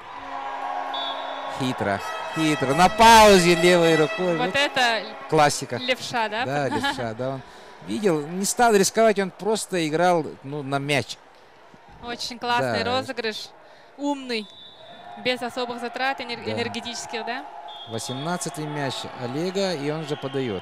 хитро. На паузе левой рукой. Вот это классика. Левша, да? Да, левша, да. Он видел, не стал рисковать, он просто играл на мяч. Очень классный Да. розыгрыш. Умный. Без особых затрат Да. энергетических, да? 18-й мяч Олега, и он же подает.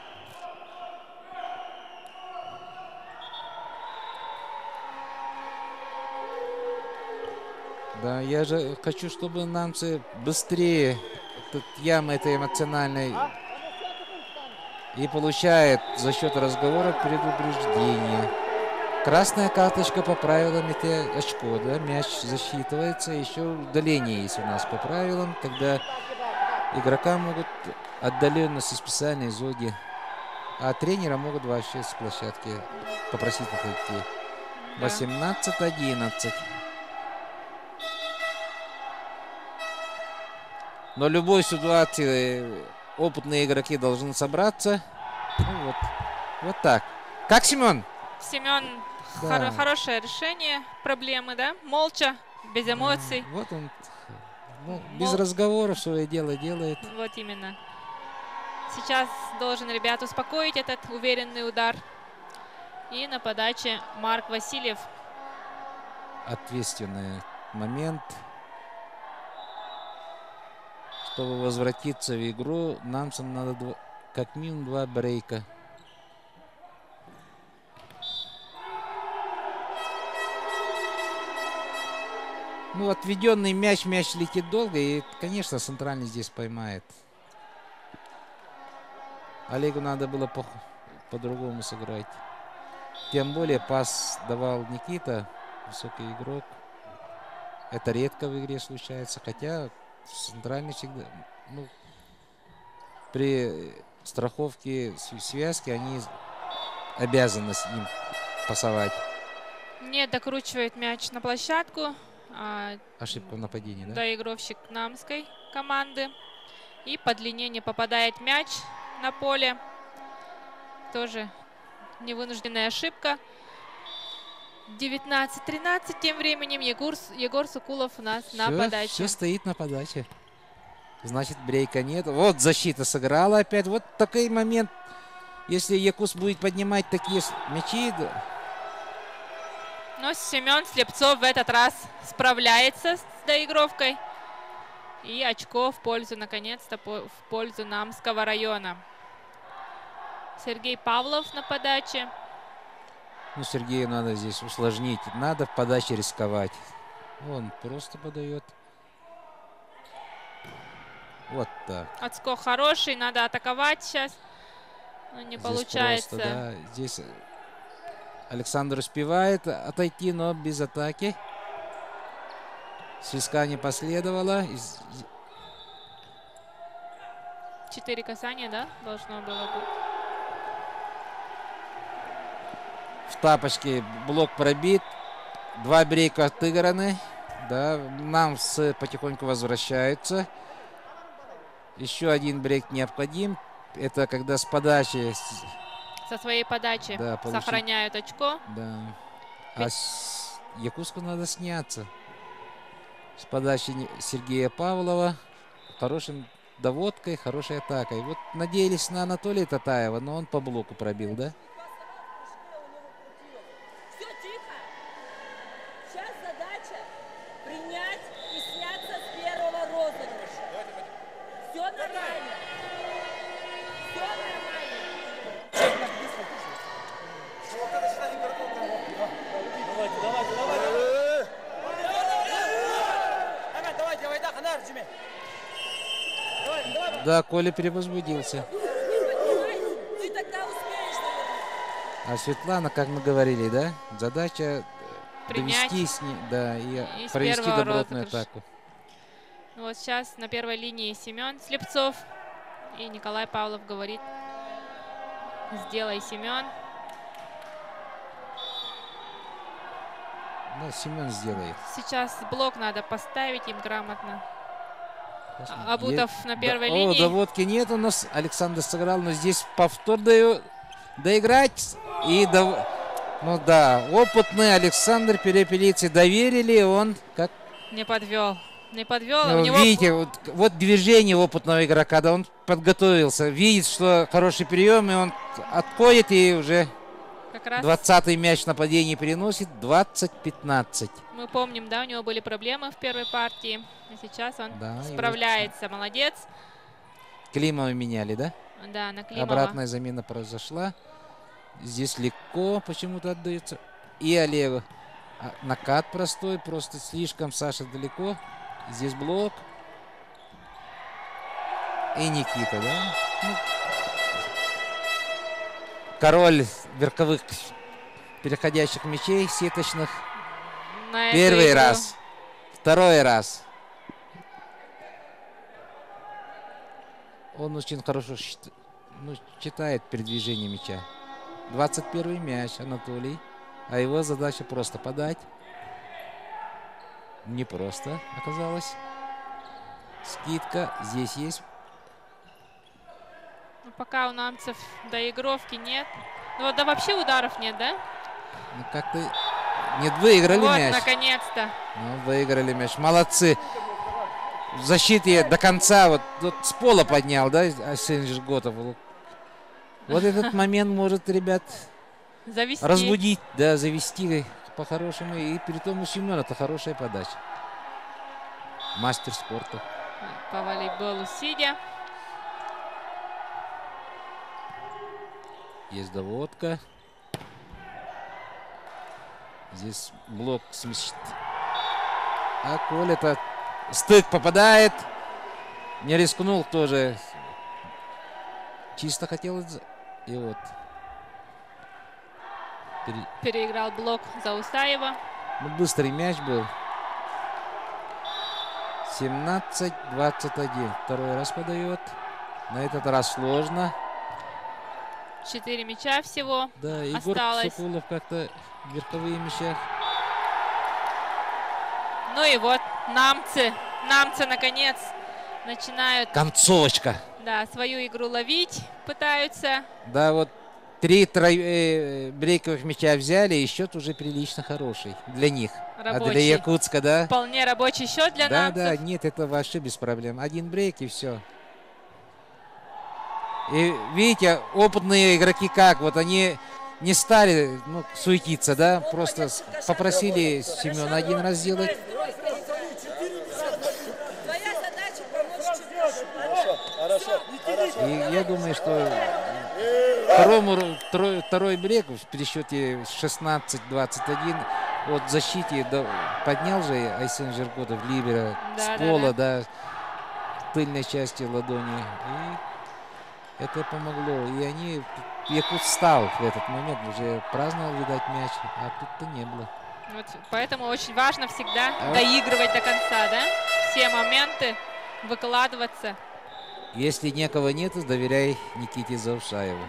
Да, я же хочу, чтобы намцы быстрее ямы этой эмоциональной и получает за счет разговора предупреждение. Красная карточка по правилам — это очко, да, мяч засчитывается. Еще удаление есть у нас по правилам, когда игрока могут отдаленно со специальной зоги, а тренера могут вообще с площадки попросить отойти. Да. 18-11. Но в любой ситуации опытные игроки должны собраться. Ну вот, вот так. Как, Семен? Семен, Да. хорошее решение проблемы, да? Молча, без эмоций. Вот он, ну, без разговоров свое дело делает. Вот именно. Сейчас должен ребят успокоить этот уверенный удар. И на подаче Марк Васильев. Ответственный момент. Чтобы возвратиться в игру, нам надо как минимум 2 брейка. Ну, отведенный мяч летит долго, и, конечно, центральный здесь поймает. Олегу надо было по-другому сыграть. Тем более пас давал Никита, высокий игрок. Это редко в игре случается, хотя центральный всегда, ну, при страховке связки они обязаны с ним пасовать. Не докручивает мяч на площадку. Ошибка в нападении, да? Доигровщик намской команды. И по длине не попадает мяч на поле. Тоже невынужденная ошибка. 19-13 тем временем. Егор Сукулов у нас на подаче. Все стоит на подаче. Значит, брейка нет. Вот защита сыграла опять. Вот такой момент. Если Якус будет поднимать такие мячи... Но Семен Слепцов в этот раз справляется с доигровкой. И очко в пользу, наконец-то, в пользу Намского района. Сергей Павлов на подаче. Ну, Сергею надо здесь усложнить. Надо в подаче рисковать. Он просто подает. Вот так. Отскок хороший, надо атаковать сейчас. Но не Здесь получается. Просто, да. Здесь Александр успевает отойти, но без атаки. Свистка не последовало. 4 касания, да, должно было быть. В тапочке блок пробит. 2 брейка отыграны. Да, нам потихоньку возвращаются. Еще 1 брейк необходим. Это когда с подачи... Со своей подачи, да, сохраняют очко. Да. А Якутску надо сняться. С подачи Сергея Павлова. Хорошим доводкой, хорошей атакой. Вот надеялись на Анатолия Татаева, но он по блоку пробил, да? Все тихо. Сейчас задача принять и сняться с первого розыгрыша. Все нормально. Все нормально. Давайте, давай, Ханар, Джимми. Да, Коля перевозбудился. Ты тогда успеешь, наверное. А Светлана, как мы говорили, да? Задача Принять довести да, и и с провести первого добротную розыгрыша. атаку. Ну вот сейчас на первой линии Семен Слепцов. И Николай Павлов говорит: сделай, Семен. Ну, Семен сделает. Сейчас блок надо поставить им грамотно. Посмотрим. Абутов на первой О, линии. доводки нет у нас. Александр сыграл, но здесь повтор доиграть. И ну да, опытный Александр Перепелицы доверили, он как... Не подвел. Не подвел. Ну, У него... видите, вот движение опытного игрока, да, он подготовился, видит, что хороший прием, и он отходит и уже... Как Как раз 20-й мяч в нападении переносит. 20-15. мы помним, да, у него были проблемы в первой партии. А сейчас он Да, и справляется. Молодец. Климова меняли, да? Да, на Климова. Обратная замена произошла. Здесь легко почему-то отдается. И Олега. Накат простой, просто слишком Саша далеко. Здесь блок. И Никита, да? Ну, король верховых переходящих мячей, сеточных. На эту Первый игру. раз. Второй раз. Он очень хорошо читает передвижение мяча. 21-й мяч Анатолий. А его задача просто подать. Не просто оказалось. Скидка здесь есть. Ну, пока у намцев доигровки нет. Ну вот, да вообще ударов нет, да? Ну, как-то... Нет, выиграли Вот, мяч. наконец-то. Ну, выиграли мяч. Молодцы. В защите до конца. Вот с пола поднял, да, Арсений Жготов. Вот этот момент может, ребят, Завести. разбудить, да, завести по-хорошему. И при том у Семена это хорошая подача. Мастер спорта. По волейболу сидя. Есть доводка. Здесь блок смещит. А Коля-то стык попадает. Не рискнул тоже. Чисто хотел. И вот. Переиграл блок Заустаева. Ну, быстрый мяч был. 17-21. Второй раз подает. На этот раз сложно. 4 мяча всего. Да, Егор осталось. Соколов как-то в верховые мячах. Ну и вот намцы. Намцы, наконец, начинают, Концовочка. да, свою игру ловить. Пытаются. Да, вот 3 брейковых мяча взяли, и счет уже прилично хороший для них. А для Рабочий. Якутска, да? Вполне рабочий счет для Да, намцев. да, нет, это вообще без проблем. Один брейк и все. И видите, опытные игроки как, вот они не стали суетиться, да, просто попросили Семена один раз сделать. Твоя задача помочь чемпиону. Хорошо. И я думаю, что второй брейк в пересчете 16-21 от защите поднял же Айсен Жирготов либера с пола, да, в тыльной части ладони. И это помогло. И они, Якут встал в этот момент, уже праздновал, видать, мяч, а тут-то не было. Вот, поэтому очень важно всегда доигрывать до конца, да? Все моменты, выкладываться. Если некого нету, доверяй Никите Заушаеву.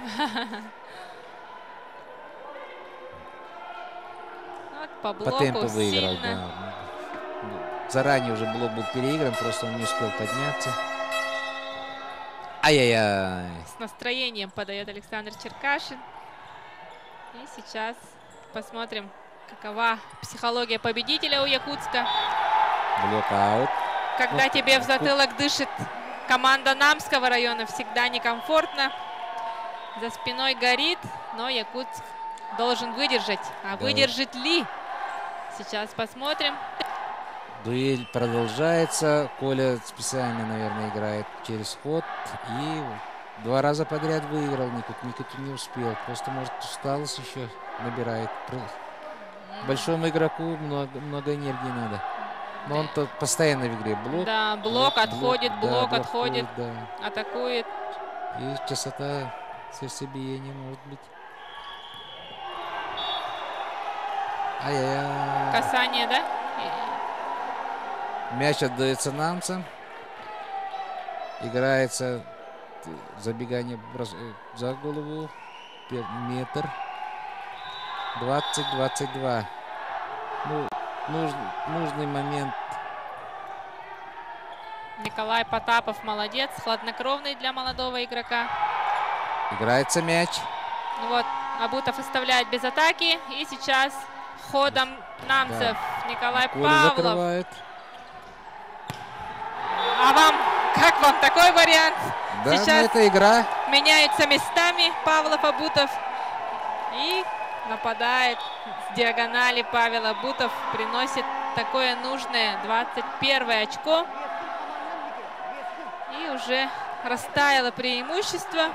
Вот по По блоку темпу выиграл, сильно. да. Заранее уже блок был переигран, просто он не успел подняться. Ай-яй-яй. С настроением подает Александр Черкашин. И сейчас посмотрим, какова психология победителя у Якутска. Блок-аут. Когда тебе в затылок дышит команда Намского района, всегда некомфортно. За спиной горит, но Якутск должен выдержать. А Да. выдержит ли? Сейчас посмотрим. Дуэль продолжается. Коля специально, наверное, играет через ход. И 2 раза подряд выиграл. Никита не успел. Просто, может, усталость еще набирает. Большому игроку много энергии надо. Но он-то постоянно в игре. Блок. Да, блок отходит, блок да, отходит, да. атакует. И частота сердцебиения может быть. Ай-яй-яй. Касание, да? Мяч отдается намцам. Играется забегание за голову. Метр. 20-22. Ну, нужный момент. Николай Потапов молодец, хладнокровный для молодого игрока. Играется мяч. Ну вот, Абутов оставляет без атаки. И сейчас ходом намцев Николай Коля Павлов. закрывает. А вам, как вам такой вариант? Да, Сейчас это игра. меняются местами Павлов, Абутов. И нападает с диагонали. Павел Абутов приносит такое нужное 21-е очко. И уже растаяло преимущество.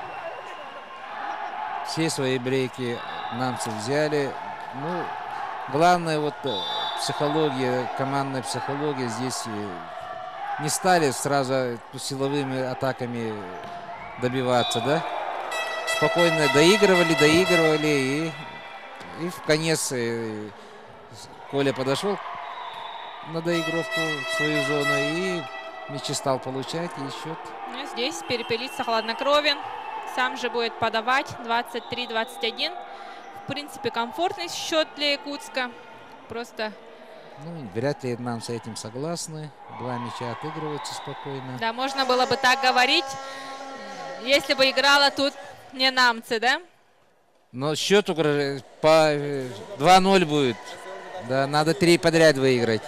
Все свои брейки немцы взяли. Ну, главное вот психология, командная психология здесь. Не стали сразу силовыми атаками добиваться, да? Спокойно доигрывали и в конец Коля подошел на доигровку в свою зону и мячи стал получать, и счет. Ну, здесь Перепелица хладнокровен. Сам же будет подавать 23-21. В принципе, комфортный счет для Якутска. Просто... Ну, вряд ли нам с этим согласны. 2 мяча отыгрываются спокойно. Да, можно было бы так говорить, если бы играла тут не намцы, да? Но счет по 2-0 будет. Да, надо 3 подряд выиграть.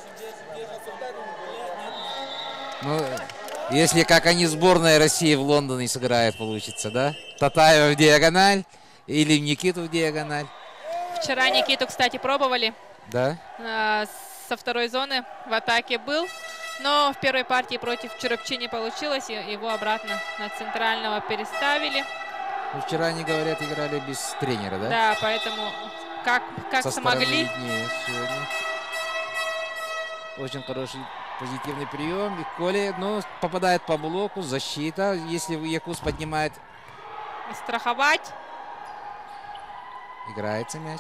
Ну, если как они сборная России в Лондоне сыграют, получится, да? Татаева в диагональ или Никиту в диагональ. Вчера Никиту, кстати, пробовали. Да. Со второй зоны в атаке был. Но в первой партии против Черепчи не получилось. И его обратно на центрального переставили. Ну, вчера, они говорят, играли без тренера, да? Да, поэтому как смогли. Сегодня. Очень хороший позитивный прием. И Коля, ну, попадает по блоку. Защита. Если Якутс поднимает. Страховать. Играется мяч.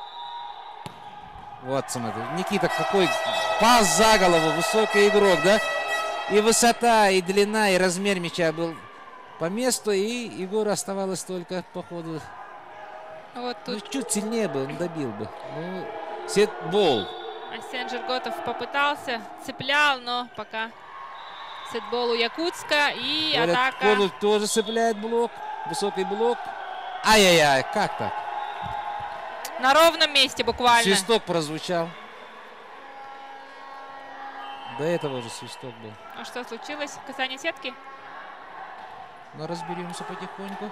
Вот, смотри. Никита какой пас за голову. Высокий игрок, да? И высота, и длина, и размер мяча был по месту. И Егору оставалось только по ходу. Вот тут. Ну, чуть сильнее бы, он добил бы. Ну, сетбол. Асен Жирготов попытался, цеплял, но пока сетбол у Якутска. И атака. Колу тоже цепляет блок. Высокий блок. Ай-яй-яй, как так? На ровном месте буквально. Свисток прозвучал. До этого уже свисток был. А что случилось? Касание сетки? Ну, разберемся потихоньку.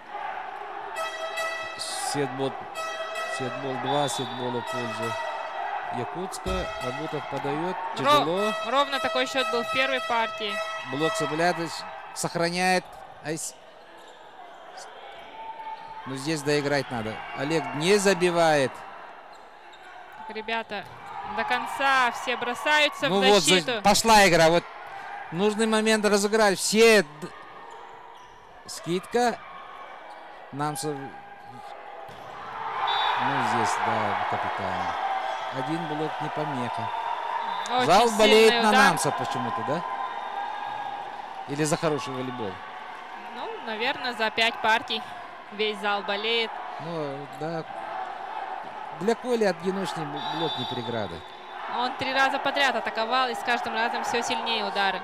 Сетбол 2, сетбола в пользу Якутска. Абутов подает. Тяжело. Ровно такой счет был в первой партии. Блок цепляет, сохраняет. Но здесь доиграть надо. Олег не забивает. Ребята, до конца все бросаются ну в защиту. Вот, пошла игра. Вот нужный момент разыграли. Все. Скидка. Намцев. Ну, здесь, да, капитально. Один блок не помеха. Очень Зал болеет на удар. Намца почему-то, да? Или за хороший волейбол? Ну, наверное, за 5 партий весь зал болеет. Ну, да. Для Коли одиночный блок не преграда. Он 3 раза подряд атаковал, и с каждым разом все сильнее удары.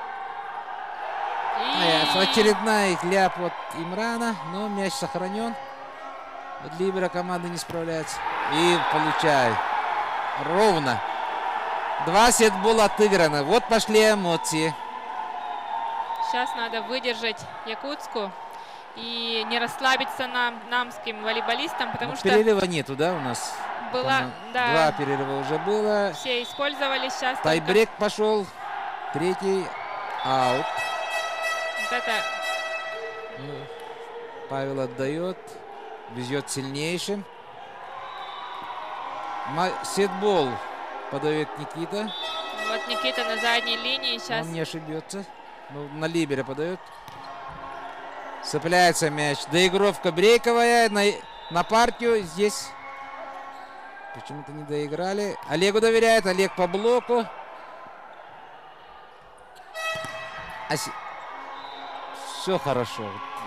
И... Очередная ляп от Имрана, но мяч сохранен. Либера команда не справляется. И получай. Ровно. 2 сетбола отыграно. Вот пошли эмоции. Сейчас надо выдержать Якутску и не расслабиться намским волейболистам, потому что... Перерыва нету, да, у нас? Была, да. 2 перерыва уже было. Все использовали сейчас. Тайбрейк пошел. 3-й аут. Вот это... Павел отдает. Везет сильнейшим. Сетбол подает Никита. Вот Никита на задней линии сейчас. Он не ошибется. Ну, на либере подает. Цепляется мяч. Доигровка брейковая на партию. Здесь почему-то не доиграли. Олегу доверяет. Олег по блоку. Все хорошо.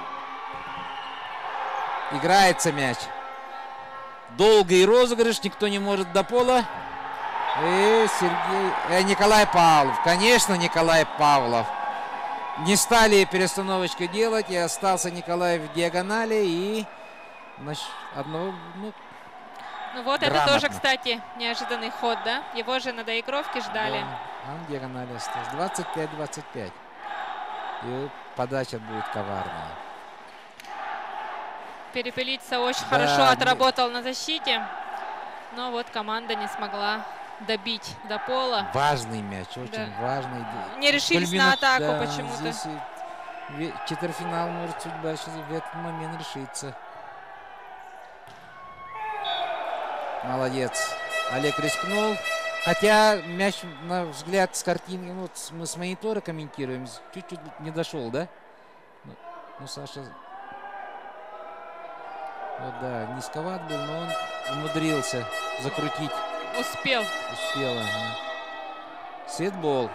Играется мяч. Долгий розыгрыш. Никто не может до пола. И Николай Павлов. Конечно, Николай Павлов. Не стали перестановочку делать. И остался Николай в диагонали. И одного... Ну вот грамотно. Это тоже, кстати, неожиданный ход, да? Его же на доигровке ждали. Да, он в диагонали остался. 25-25. И подача будет коварная. Перепелица очень Да, хорошо отработал на защите. Но вот команда не смогла добить до пола. Важный мяч, очень Да. важный. Не решились на атаку Да, почему-то. здесь четвертьфинал может судьба сейчас в этот момент решиться. Молодец. Олег рискнул. Хотя мяч, на взгляд с картинки, вот мы с монитора комментируем, чуть-чуть не дошел, да? Ну, Саша... Вот, да, низковат был, но он умудрился закрутить. Успел. Успел, ага. Сетбол.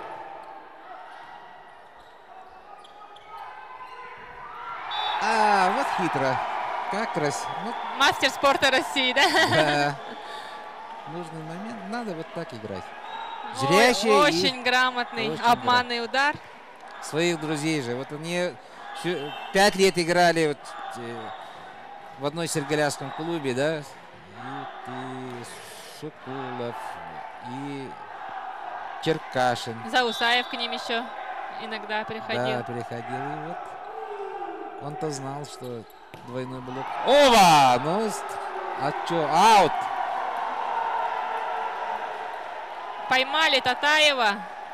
А, вот хитро. Как красиво. Ну, Мастер спорта России, да? да. Нужный момент. Надо вот так играть. Ой, Зрящий очень грамотный очень обманный удар. своих друзей же. Вот они 5 лет играли вот, в одной сергеляцком клубе, да? И Шукулов, и Черкашин. Заусаев к ним еще иногда приходил. Да, приходил. И вот он-то знал, что двойной блок. Ова! Ну, а чё? Аут! Поймали Татаева.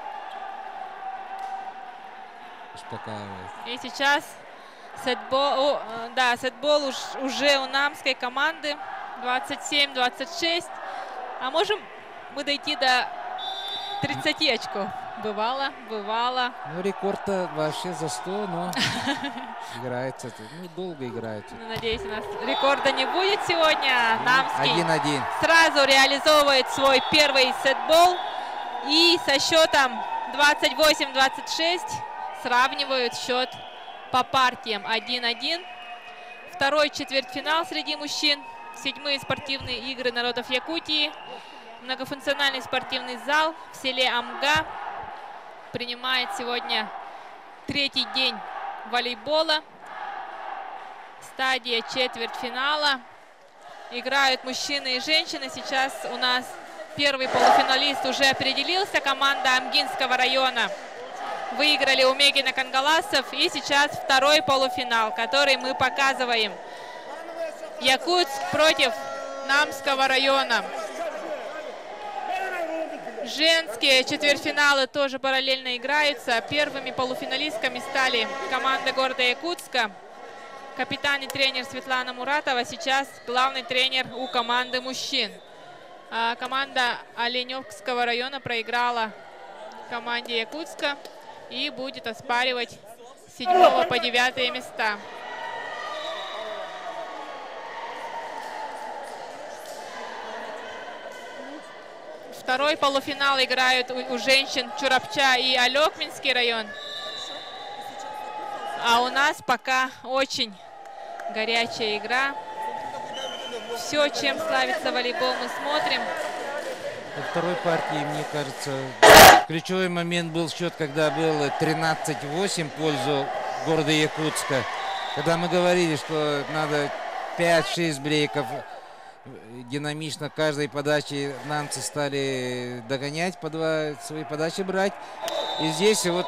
Успокаивает. И сейчас сетбол, сетбол уже у намской команды. 27-26. А можем мы дойти до 30 очков? Бывало, бывало. Ну, рекорд-то вообще за 100, но играется. Ну, долго играется. Ну, надеюсь, у нас рекорда не будет сегодня. Намский 1-1. сразу реализовывает свой первый сетбол. И со счетом 28-26 сравнивают счет по партиям 1-1. Второй четвертьфинал среди мужчин. 7-е спортивные игры народов Якутии. Многофункциональный спортивный зал в селе Амга принимает сегодня 3-й день волейбола. Стадия четвертьфинала. Играют мужчины и женщины. Сейчас у нас первый полуфиналист уже определился. Команда Амгинского района выиграли у Мегина Кангаласов. И сейчас второй полуфинал, который мы показываем. Якутск против Намского района. Женские четвертьфиналы тоже параллельно играются. Первыми полуфиналистками стали команда города Якутска. Капитан и тренер Светлана Муратова. Сейчас главный тренер у команды мужчин. Команда Оленевского района проиграла команде Якутска и будет оспаривать с 7 по 9 места. Второй полуфинал играют у женщин Чурапча и Алекминский район. А у нас пока очень горячая игра. Все, чем славится волейбол, мы смотрим. Во второй партии, мне кажется, ключевой момент был счет, когда был 13-8 в пользу города Якутска. Когда мы говорили, что надо 5-6 брейков динамично каждой подачи, намцы стали догонять, по 2 свои подачи брать. И здесь вот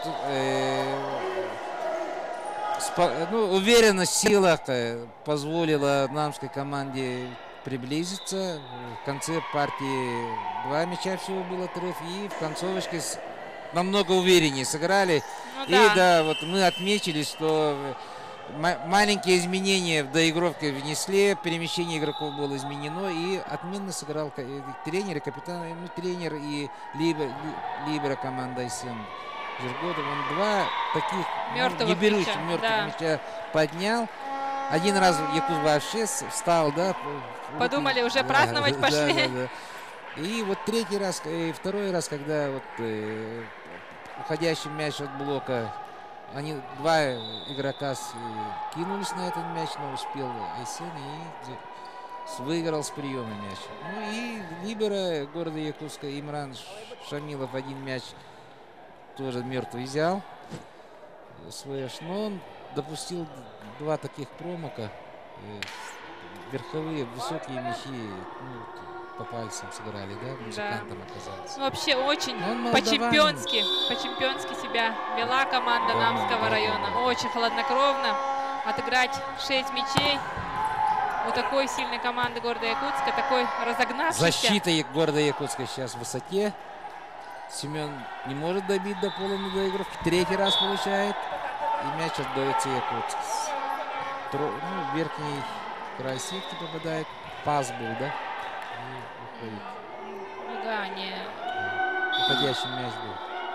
уверенность в силах позволила намской команде приблизиться. В конце партии 2 мяча всего был отрыв. И в концовочке намного увереннее сыграли. Ну, и да, вот мы отметили, что маленькие изменения в доигровке внесли, перемещение игроков было изменено, и отменно сыграл тренер и капитан, тренер и либера команда СМ Жиргодов. Он 2 таких мертвых не берущих мяча, мертвых мяча поднял. Один раз Якут вообще встал, да. Подумали, уже праздновать пошли. Да. И вот третий раз, и второй раз, когда вот уходящий мяч от блока, они 2 игрока кинулись на этот мяч, но успел Айсен и выиграл с приема мяч. Ну и либера города Якутска Имран Шамилов 1 мяч тоже мертвый взял. Но он допустил 2 таких промаха. Верховые высокие мячи по пальцам сыграли, да, музыкантам оказалось. Вообще очень по-чемпионски себя вела команда Намского района. Очень хладнокровно отыграть 6 мячей у такой сильной команды города Якутска, такой разогнавшийся. Защита города Якутска сейчас в высоте. Семен не может добить до пола на доигровке. Третий раз получает. И мяч отдается Якутск. Верхний край сетки попадает. Пас был, да? И уходит. Да, не... Уходящий мяч был.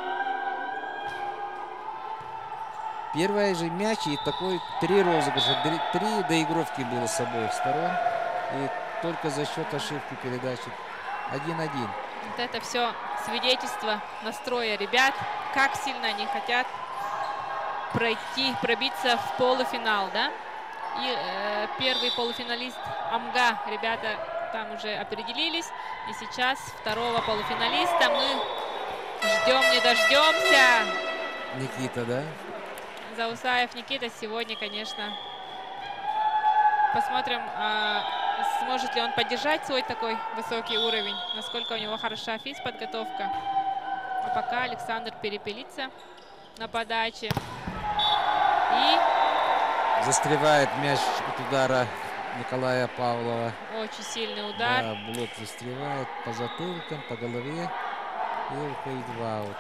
Первый же мяч и такой 3 розыгрыша. 3 доигровки было с обоих сторон. И только за счет ошибки передачи 1-1. Вот это все свидетельство настроя ребят, как сильно они хотят пробиться в полуфинал, да? И первый полуфиналист Амга, ребята там уже определились. И сейчас второго полуфиналиста мы ждем, не дождемся. Никита, да? Заусаев Никита сегодня, конечно. Посмотрим, сможет ли он поддержать свой такой высокий уровень, насколько у него хороша физподготовка. А пока Александр Перепелица на подаче. И застревает мяч от удара Николая Павлова. очень сильный удар. Да, блок застревает по затылкам, по голове и уходит в аут.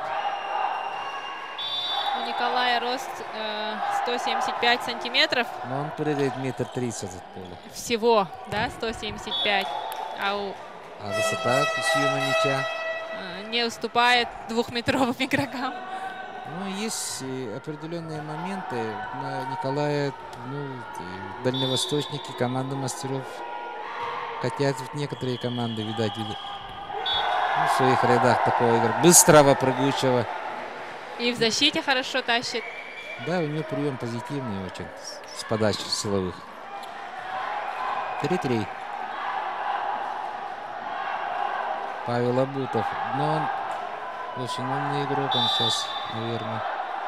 У Николая рост 175 сантиметров. Но он прыгает 1,30 м от пола. Всего, да, 175. А высота съема мяча не уступает 2-метровым игрокам. Ну, есть определенные моменты. На Николая, дальневосточники, команда мастеров хотят некоторые команды, видать, в своих рядах такого игрока. Быстрого, прыгучего. И в защите хорошо тащит. Да, у него прием позитивный очень с подачи силовых. 3-3. Павел Абутов. Но он очень умный игрок, он сейчас, наверное.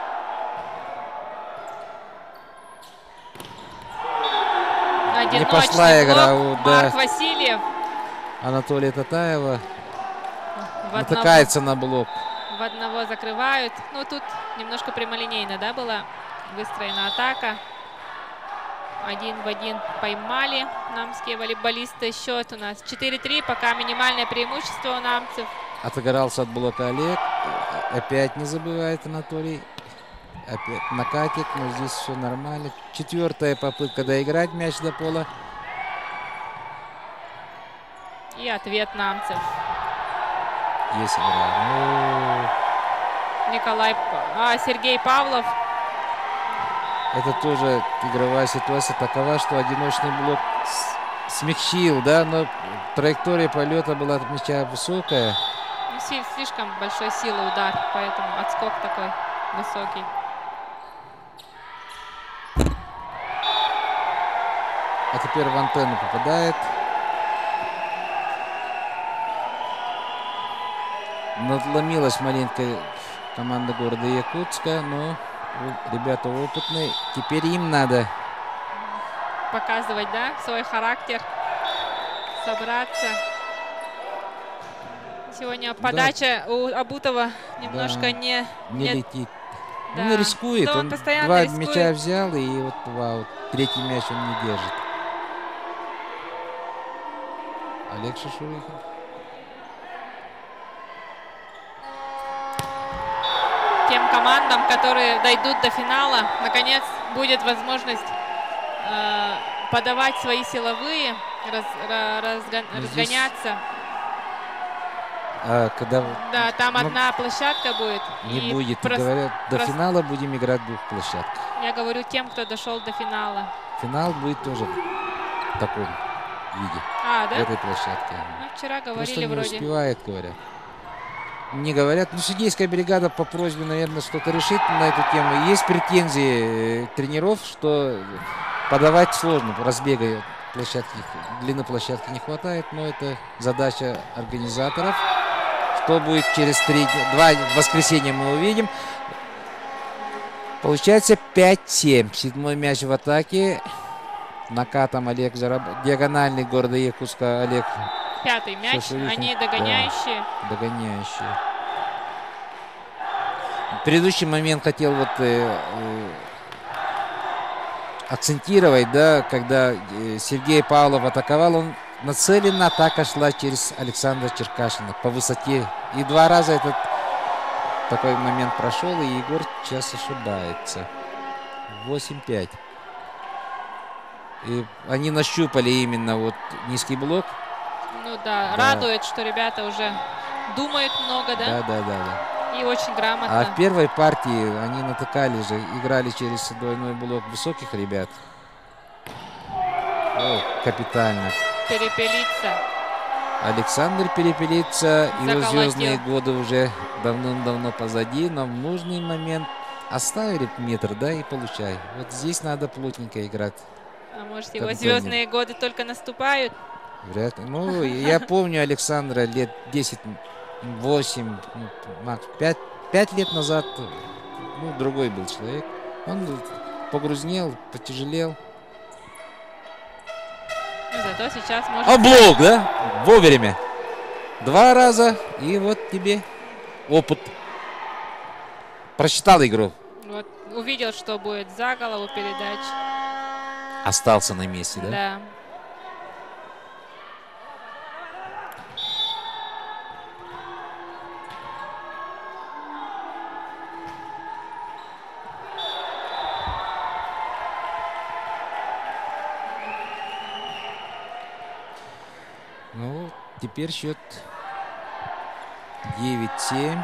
Одиночный не пошла игра блок. Марк Васильев. Анатолия Татаева натыкается на блок. В одного закрывают. Ну, тут немножко прямолинейно, да, была выстроена атака. 1 в 1 поймали намские волейболисты. Счет у нас 4-3. Пока минимальное преимущество у намцев. Отыгрался от блока Олег. Опять не забывает Анатолий. Опять накатит, но здесь все нормально. 4-я попытка доиграть мяч до пола. И ответ намцев. Есть игра. Сергей Павлов. Это тоже игровая ситуация такова, что одиночный блок смягчил, да, но траектория полета была от мяча высокая. Слишком большой силы удар, поэтому отскок такой высокий. А теперь в антенну попадает. Надломилась маленько команда города Якутска, но ребята опытные. Теперь им надо показывать, да, свой характер, собраться. Сегодня подача у Абутова немножко не летит. Да. Он рискует. Он постоянно 2 рискует. мяча взял, и вот вау, 3-й мяч он не держит. Олег Шишурихин. Тем командам, которые дойдут до финала, наконец будет возможность подавать свои силовые, разгоняться. Да, там одна площадка будет. Не будет. Говорят, до финала будем играть в 2 площадках. Я говорю тем, кто дошел до финала. Финал будет тоже в таком виде. Да? В этой площадке. Ну, вчера говорили просто не вроде. успевает, говорят. Не говорят. Ну, судейская бригада по просьбе, наверное, что-то решит на эту тему. Есть претензии тренеров, что подавать сложно. Разбега площадки, длины площадки не хватает. Но это задача организаторов. Что будет через 2 в воскресенье, мы увидим. Получается 5-7. 7-й мяч в атаке. Накатом Олег диагональный города Якутска Олег. 5-й мяч. Шишурихин. Они догоняющие. Да, догоняющие. Предыдущий момент хотел акцентировать, да, когда Сергей Павлов атаковал, он нацелена атака шла через Александра Черкашина по высоте. И 2 раза этот такой момент прошел, и Егор сейчас ошибается. 8-5. И они нащупали именно вот низкий блок. Ну да, Да. радует, что ребята уже думают много, да? Да. И очень грамотно. А в первой партии они натыкали же, играли через двойной блок высоких ребят. О, капитально. Перепелиться. Александр Перепелица, его Заколотил. звездные годы уже давным-давно позади, но в нужный момент оставили метр, да, и получай. Вот здесь надо плотненько играть. А может, его Как звездные годы только наступают? Вряд ли. Ну, я помню Александра лет 10, 8, макс 5 лет назад. Ну, другой был человек. Он погрузнел, потяжелел. Ну, зато сейчас может... А блок, да? Вовремя. 2 раза, и вот тебе опыт. Просчитал игру. Вот, увидел, что будет за голову передач. Остался на месте, да? Да. Ну, теперь счет 9-7.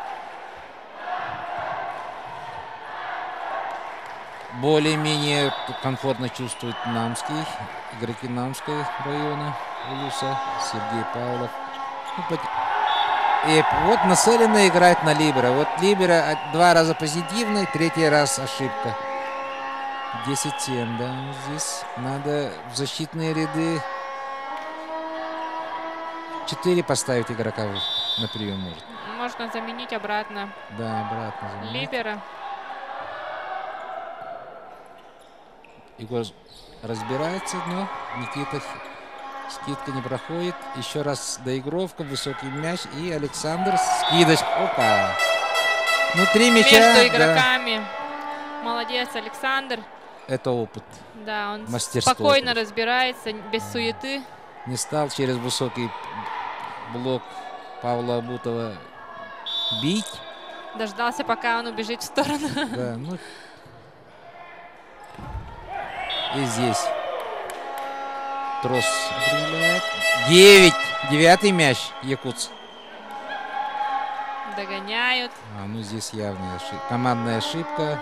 Более-менее комфортно чувствует Намский, игроки Намского района Улуса, Сергей Павлов. И вот нацеленно играть на либеро. Вот либеро 2 раза позитивный, 3-й раз ошибка. 10-7, да. Здесь надо в защитные ряды 4 поставить игрока на прием может. Можно заменить обратно Да, обратно заменить. либера. Егор разбирается, но Никита скидка не проходит. Еще раз доигровка, высокий мяч. И Александр скидочка. Опа! Ну, 3 мяча. Между да. игроками. Молодец, Александр. Это опыт. Да, он Мастерство спокойно просто. разбирается, без суеты. Не стал через высокий блок Павла Абутова бить. Дождался, пока он убежит в сторону. Да, ну. И здесь трос определяет. 9-й мяч якутс. Догоняют. Ну здесь явная командная ошибка.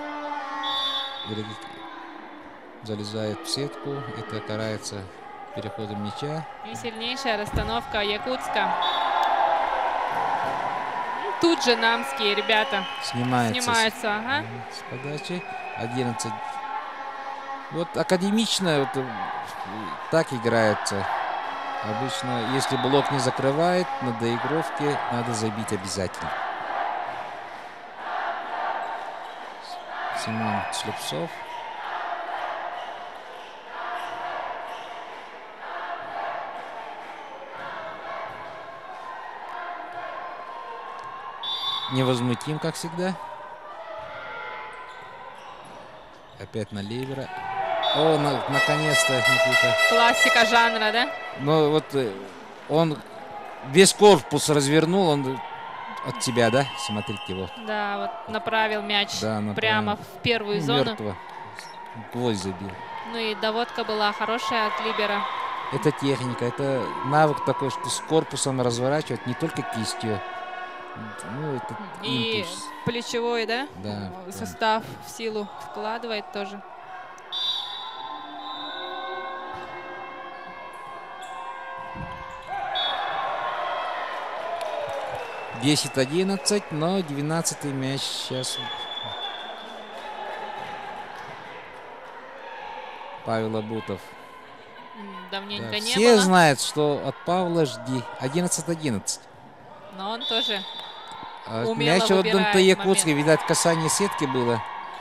Залезает в сетку. Это карается переходом мяча. И сильнейшая расстановка Якутска. Тут же намские ребята снимаются. Ага. С подачи. 11. Вот академично вот, так играется. Обычно, если блок не закрывает, на доигровке надо забить обязательно. Семен Слепцов. Невозмутим, как всегда. Опять на либера. О, наконец-то, Никита. Классика жанра, да? Ну вот он весь корпус развернул, он от себя, да? Смотрите его. Да, вот направил мяч Да, прямо в первую зону. Мертво. Гвоздь забил. Ну и доводка была хорошая от либера. Это техника, это навык такой, что с корпусом разворачивать не только кистью. Ну, это И импульс. плечевой, да? Да, Состав в силу вкладывает тоже. Да. 10-11, но 12-й мяч сейчас. Павел Абутов. Давненько Да, не все было. знают, что от Павла жди. 11-11. Но он тоже А умело мяч отдан выбирает по Якутске. момент. Видать, касание сетки было.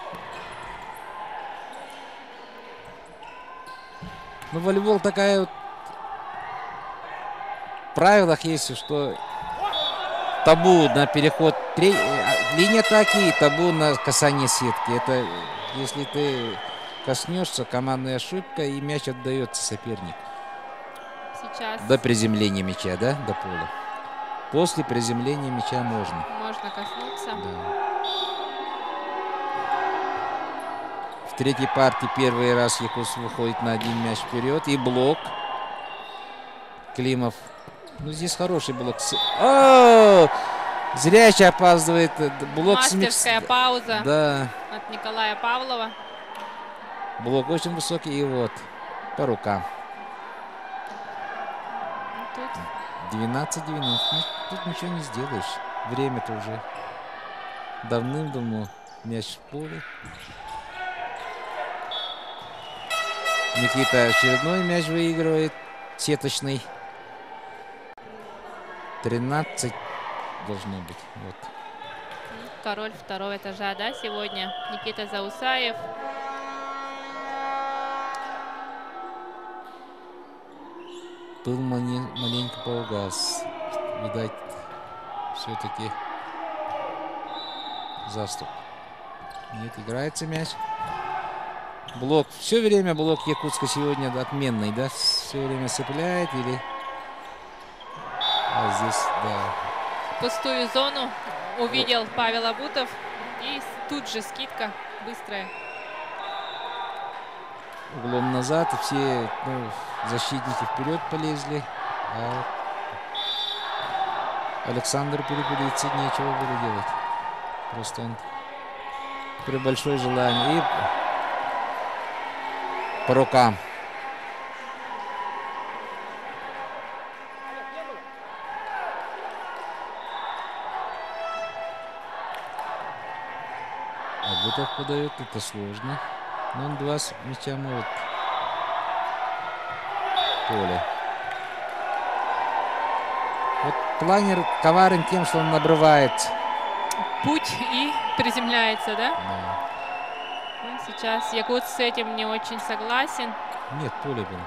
Ну, волейбол такая вот... В правилах есть, что табу на переход линии атаки и табу на касание сетки. Это если ты коснешься, командная ошибка, и мяч отдается сопернику. Сейчас До приземления мяча, да, до пола. После приземления мяча можно. можно коснуться. Да. В третьей партии первый раз якутс выходит на один мяч вперед. И блок. Климов. Ну, здесь хороший блок. О! Зрячий опаздывает. Блок Мастерская пауза Да. от Николая Павлова. Блок очень высокий. И вот по рукам. Тут 12-12. Ну, тут ничего не сделаешь. Время-то уже давным-давно. Мяч в поле. Никита очередной мяч выигрывает. Сеточный. 13 должно быть. Вот. король второго этажа, да, сегодня. Никита Заусаев. Пыл маленько поугас. Видать, все-таки заступ. Нет, играется мяч. Блок. Все время блок Якутска сегодня отменный, да? Все время цепляет или... А здесь, да. Пустую зону увидел Павел Абутов. И тут же скидка быстрая. Углом назад. И все защитники вперед полезли. А Александр перепилиться нечего было делать. Просто он при большой желании. И по рукам. Абутов подает, это сложно. Но он 2 мяча может. Поле. Вот планер коварен тем, что он обрывает Путь и приземляется, да? Да. Ну, сейчас якут с этим не очень согласен. Нет, поле было.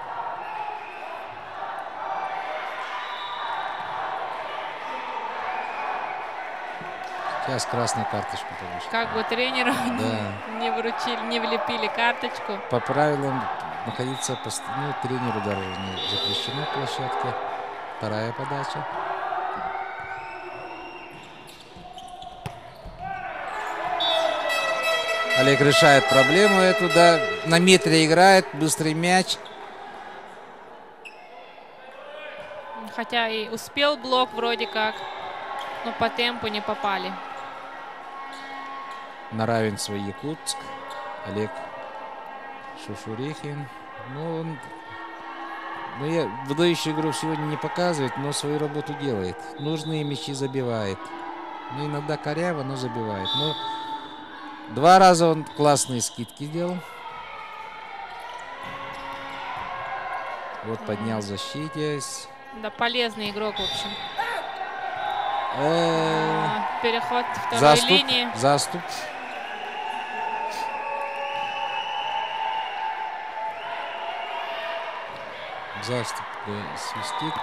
Сейчас красную карточку получит. Как бы тренеру Да. не вручили, не влепили карточку. По правилам находиться тренеру даже не запрещено в площадке. Вторая подача. Олег решает проблему эту, да. На метре играет, быстрый мяч. Хотя и успел блок вроде как, но по темпу не попали. На равенство Якутск. Олег Шушурихин. Он выдающую игру сегодня не показывает, но свою работу делает. Нужные мячи забивает. Иногда коряво, но забивает. 2 раза он классные скидки делал. Вот поднял в защите. Да, полезный игрок, в общем. Э, Переход второй Заступ. линии. Заступ. Заступ свистит.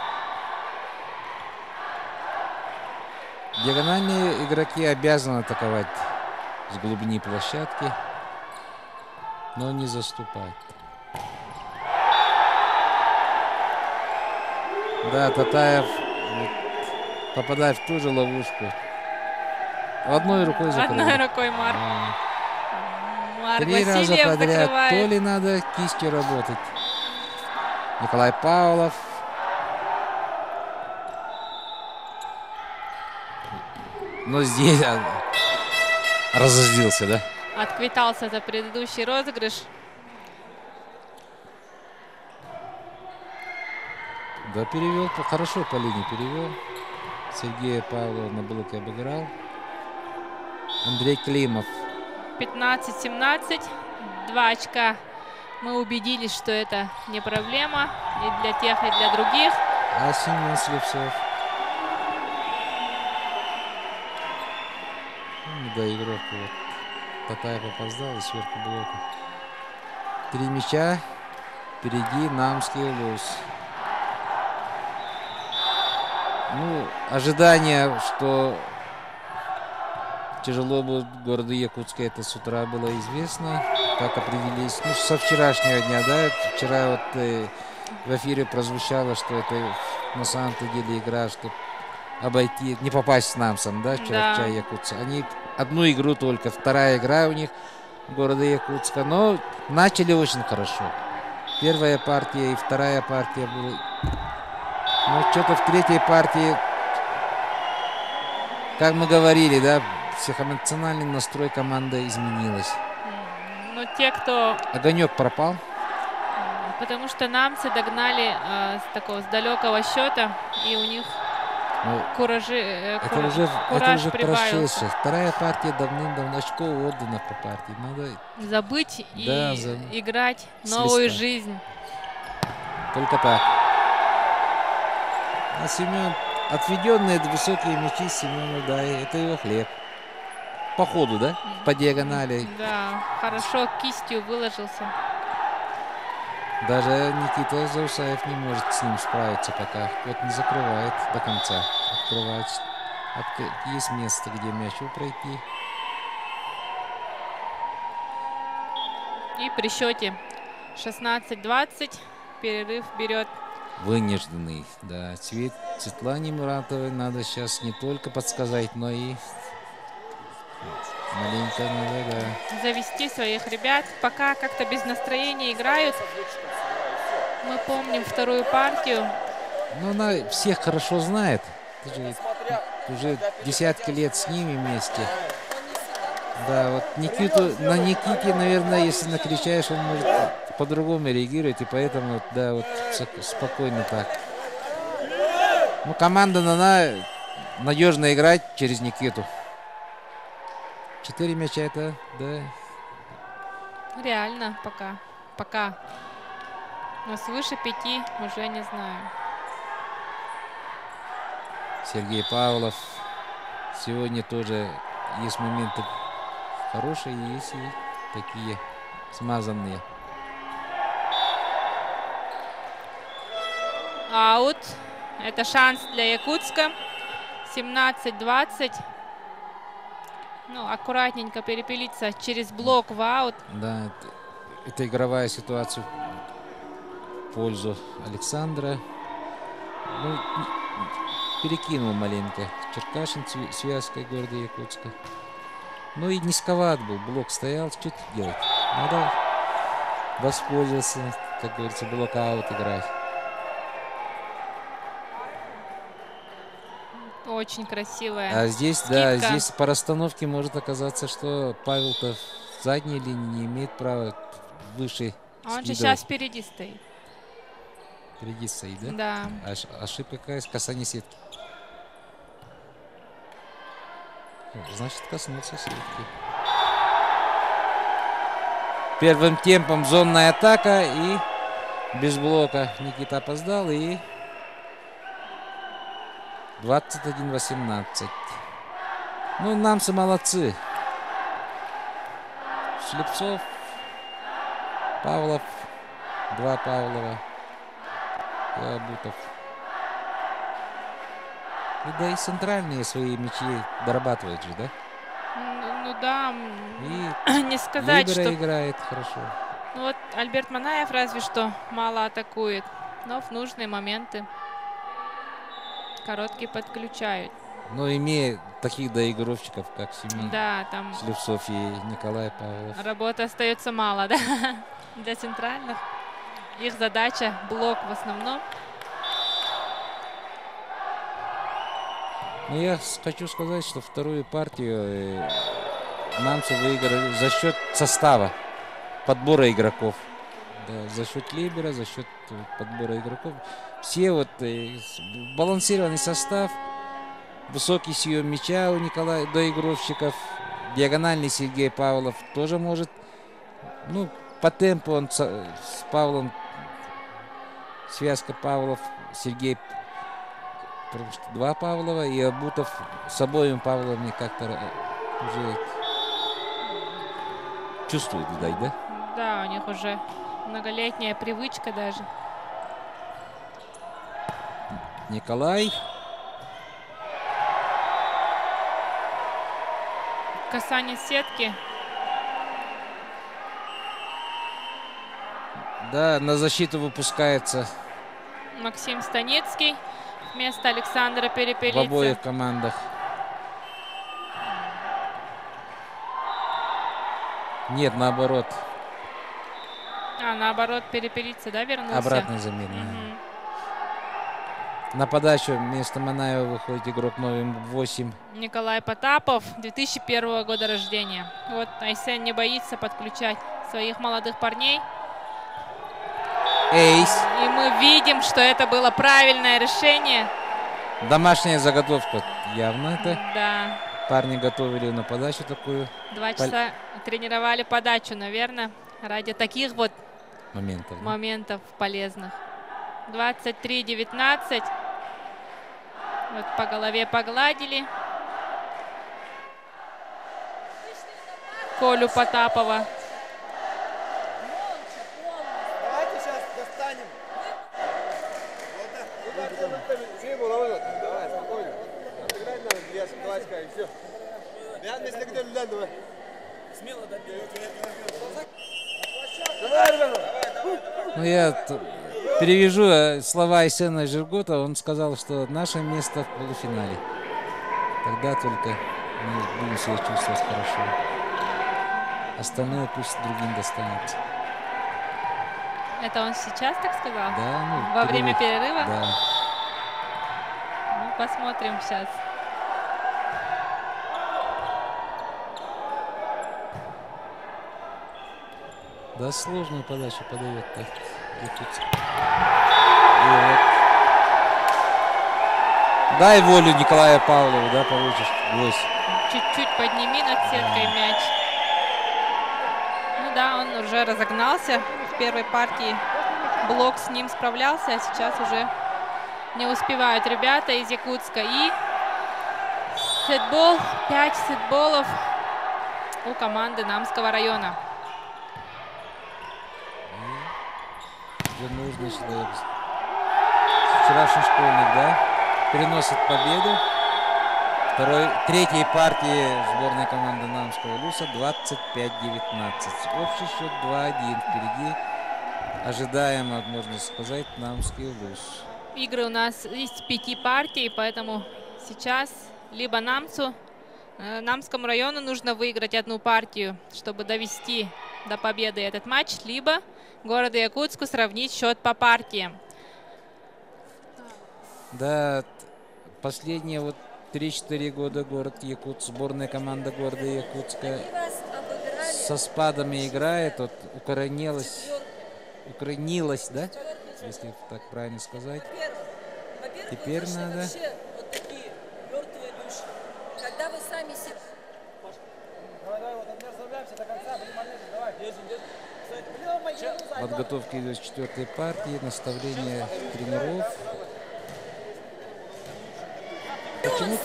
Диагональные игроки обязаны атаковать с глубины площадки, но не заступать. Да, Татаев попадает в ту же ловушку. Одной рукой закрыл. Одной рукой Марк. Марк 3 раза Васильев подряд. закрывает. То ли надо кистью работать. Николай Павлов. Но здесь разозлился, да? Отквитался за предыдущий розыгрыш. Да, перевел. Хорошо по линии перевел. Сергея Павлова на блоке обыграл. Андрей Климов. 15-17. 2 очка. Мы убедились, что это не проблема и для тех, и для других. А Семен Слепцов. Да, игрок. Вот. Татаев опоздал и сверху блока. 3 мяча. Впереди Намский Улус. Ожидание, что тяжело будет городу Якутска, это с утра было известно. как определились. Ну, со вчерашнего дня, да, вчера вот в эфире прозвучало, что это на самом-то деле игра, чтобы обойти, не попасть с Намсом, да, вчера в Чай Якутск. Они одну игру только, вторая игра у них города Якутска, но начали очень хорошо. Первая партия и вторая партия были. Но что-то в третьей партии, как мы говорили, да, психоэмоциональный настрой команды изменилась. Но те, кто... Огонек пропал. Потому что намцы догнали с далекого счета, и у них кураж уже прибавился. прошедшее. Вторая партия давным-давно, очко отдано по партии. Надо забыть и играть новую жизнь. Только так. А Семен, отведенные высокие мячи Семену, да, это его хлеб. По ходу, да? По диагонали. Да, хорошо кистью выложился. Даже Никита Заусаев не может с ним справиться пока. Вот не закрывает до конца. Открывает. Есть место, где мячу пройти. И при счете 16-20 перерыв берет. Вынужденный, да. Светлане Муратовой надо сейчас не только подсказать, но и маленько надо, да, завести своих ребят. Пока как-то без настроения играют. Мы помним вторую партию. Но она всех хорошо знает. Уже десятки лет с ними вместе. Да, вот на Никите, наверное, если накричаешь, он может по-другому реагировать. И поэтому, да, вот спокойно так. Ну, команда надо надежно играть через Никиту. 4 мяча это, да. Реально пока. Но свыше 5 уже не знаю. Сергей Павлов. Сегодня тоже есть моменты хорошие, есть и такие смазанные. Аут. Это шанс для Якутска. 17-20. Ну, аккуратненько перепилиться через блок в аут. Да, это игровая ситуация в пользу Александра. Ну, перекинул маленько Черкашин связкой города Якутска. Ну и низковат был, блок стоял, что делать? Надо воспользоваться, как говорится, блок-аут играть. Очень красивая. А здесь, скидка. да, здесь по расстановке может оказаться, что Павел-то в задней линии не имеет права выше. Он же сейчас впереди стоит. Впереди стоит, да? Да. Ошибка какая? Касание сетки. Значит, коснулся сетки. Первым темпом зонная атака и без блока Никита опоздал и 21-18. Ну, намцы молодцы. Шлепцов, Павлов, 2 Павлова и Абутов. И да и центральные свои мячи дорабатывают же, да? Ну да, и не сказать, Либера что... играет хорошо. Ну вот Альберт Манаев разве что мало атакует, но в нужные моменты короткие подключают. Но имея таких доигровщиков, как Семен, да, там Шлевцов и Николай Павлов. Работы остается мало, да, для центральных. Их задача блок в основном. Но я хочу сказать, что вторую партию намцы выиграли за счет состава, подбора игроков. Да, за счет Либера, за счет подбора игроков. Все вот балансированный состав, высокий съем мяча у Николая, доигровщиков, диагональный Сергей Павлов тоже может. Ну, по темпу он с Павлом, связка Павлов, Сергей, потому что 2 Павлова, и Абутов с обоими Павловыми как-то уже чувствует, видать, да? Да, у них уже многолетняя привычка даже. Николай. Касание сетки. Да, на защиту выпускается Максим Станицкий вместо Александра в Перепелицы. обоих командах. Нет, наоборот. Наоборот, Перепелица, да, вернулся? Обратная замена. На подачу вместо Манаева выходит игрок номер 8. Николай Потапов, 2001 года рождения. Вот Айсен не боится подключать своих молодых парней. Эйс. И мы видим, что это было правильное решение. Домашняя заготовка. Явно это. Да. Парни готовили на подачу такую. 2 часа тренировали подачу, наверное, ради таких вот моментов полезных. 23-19. Вот по голове погладили Колю Потапова. Давайте сейчас достанем. Давай, спокойно. Отыграть надо, давай скажем, все. Давай. Смело добей. Давай, ребята. Ну, я перевяжу слова Айсена Жиргота. Он сказал, что наше место в полуфинале. Тогда только мы будем себя чувствовать хорошо. Остальное пусть другим достанется. Это он сейчас так сказал? Да, ну, во время перерыва? Да. Ну, посмотрим сейчас. Да, сложную подачу подает-то. Дай волю Николаю Павлову, да, получишь гвоздь. Чуть-чуть подними над сеткой мяч. Ну да, он уже разогнался в первой партии. Блок с ним справлялся, а сейчас уже не успевают ребята из Якутска. И сетбол, 5 сетболов у команды Намского района. Нужный человек. Вчерашний школьник, да, переносит победу. Третьей партии сборной команды Намского Луса 25-19. Общий счет 2-1. Впереди ожидаемо, можно сказать, Намский Лус. Игры у нас из 5 партий, поэтому сейчас либо Намскому району нужно выиграть одну партию, чтобы довести до победы этот матч, либо городу Якутску сравнить счет по партиям. Да, последние вот 3-4 года город Якутск, сборная команда города Якутска со спадами играет, вот укоренилась, да, если так правильно сказать. Теперь надо. Вот такие мертвые души. Когда вы сами себе... Давай, вот не расслабляемся до конца, будем манежить, давай. Подготовка идет с 4-й партии, наставление тренеров. Почему-то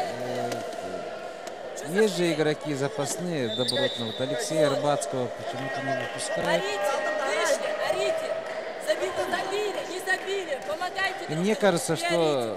есть же игроки запасные, добротно. Вот Алексея Арбатского почему-то не выпускают. Орите, вышли, орите. Забили, не забили, помогайте. И мне кажется, что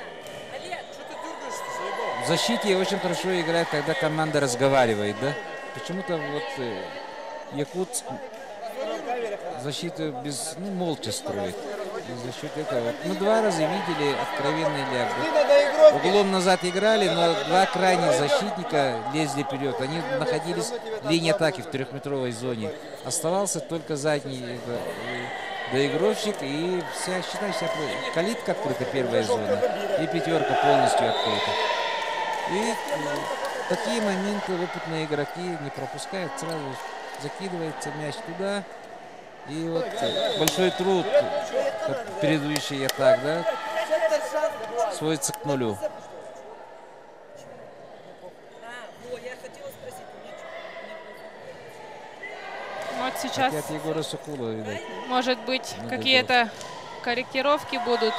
в защите очень хорошо играет, когда команда разговаривает, да? Почему-то вот Якутск защиту молча строит. За счет этого. Мы 2 раза видели откровенный ляг. Углом назад играли, но 2 крайних защитника лезли вперед. Они находились в линии атаки в 3-метровой зоне. Оставался только задний доигровщик и вся калитка открыта, первая зона. И 5 полностью открыта. И такие моменты опытные игроки не пропускают. Сразу закидывается мяч туда. И вот большой труд предыдущий атак, да, сводится к 0. Вот сейчас, от Егора Сокулова, видать, может быть, какие-то корректировки будут.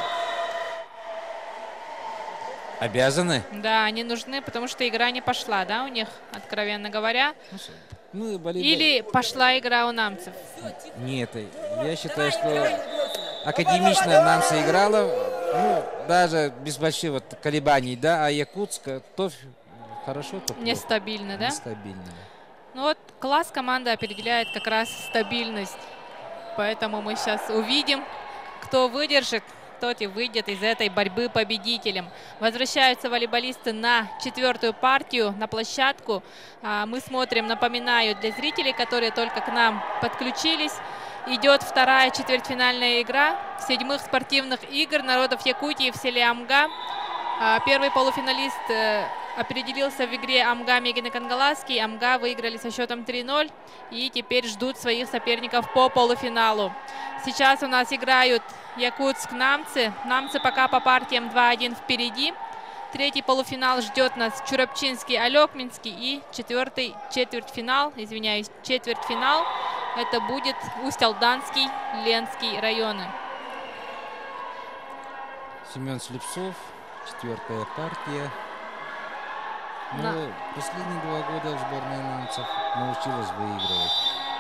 Обязаны? Да, они нужны, потому что игра не пошла, да, у них, откровенно говоря. Или пошла игра у намцев? Нет, я считаю, что академично намцы играла, ну, даже без больших вот колебаний, да, а Якутск то хорошо, то плохо. Нестабильно, да? Нестабильно. Ну вот класс команды определяет как раз стабильность. Поэтому мы сейчас увидим, кто выдержит, тот и выйдет из этой борьбы победителем. Возвращаются волейболисты на 4-ю партию, на площадку. Мы смотрим, напоминаю, для зрителей, которые только к нам подключились. Идет 2-я четвертьфинальная игра 7-х спортивных игр народов Якутии в селе Амга. Первый полуфиналист определился в игре Амга-Мегин и Кангаласский. Амга выиграли со счетом 3-0 и теперь ждут своих соперников по полуфиналу. Сейчас у нас играют Якутск-Намцы. Намцы пока по партиям 2-1 впереди. 3-й полуфинал ждет нас Чурапчинский-Алекминский. И 4-й четвертьфинал, четвертьфинал. Это будет Усть-Алданский, Ленский районы. Семен Слепцов, 4-я партия. Но последние 2 года сборная немцев научилась выигрывать.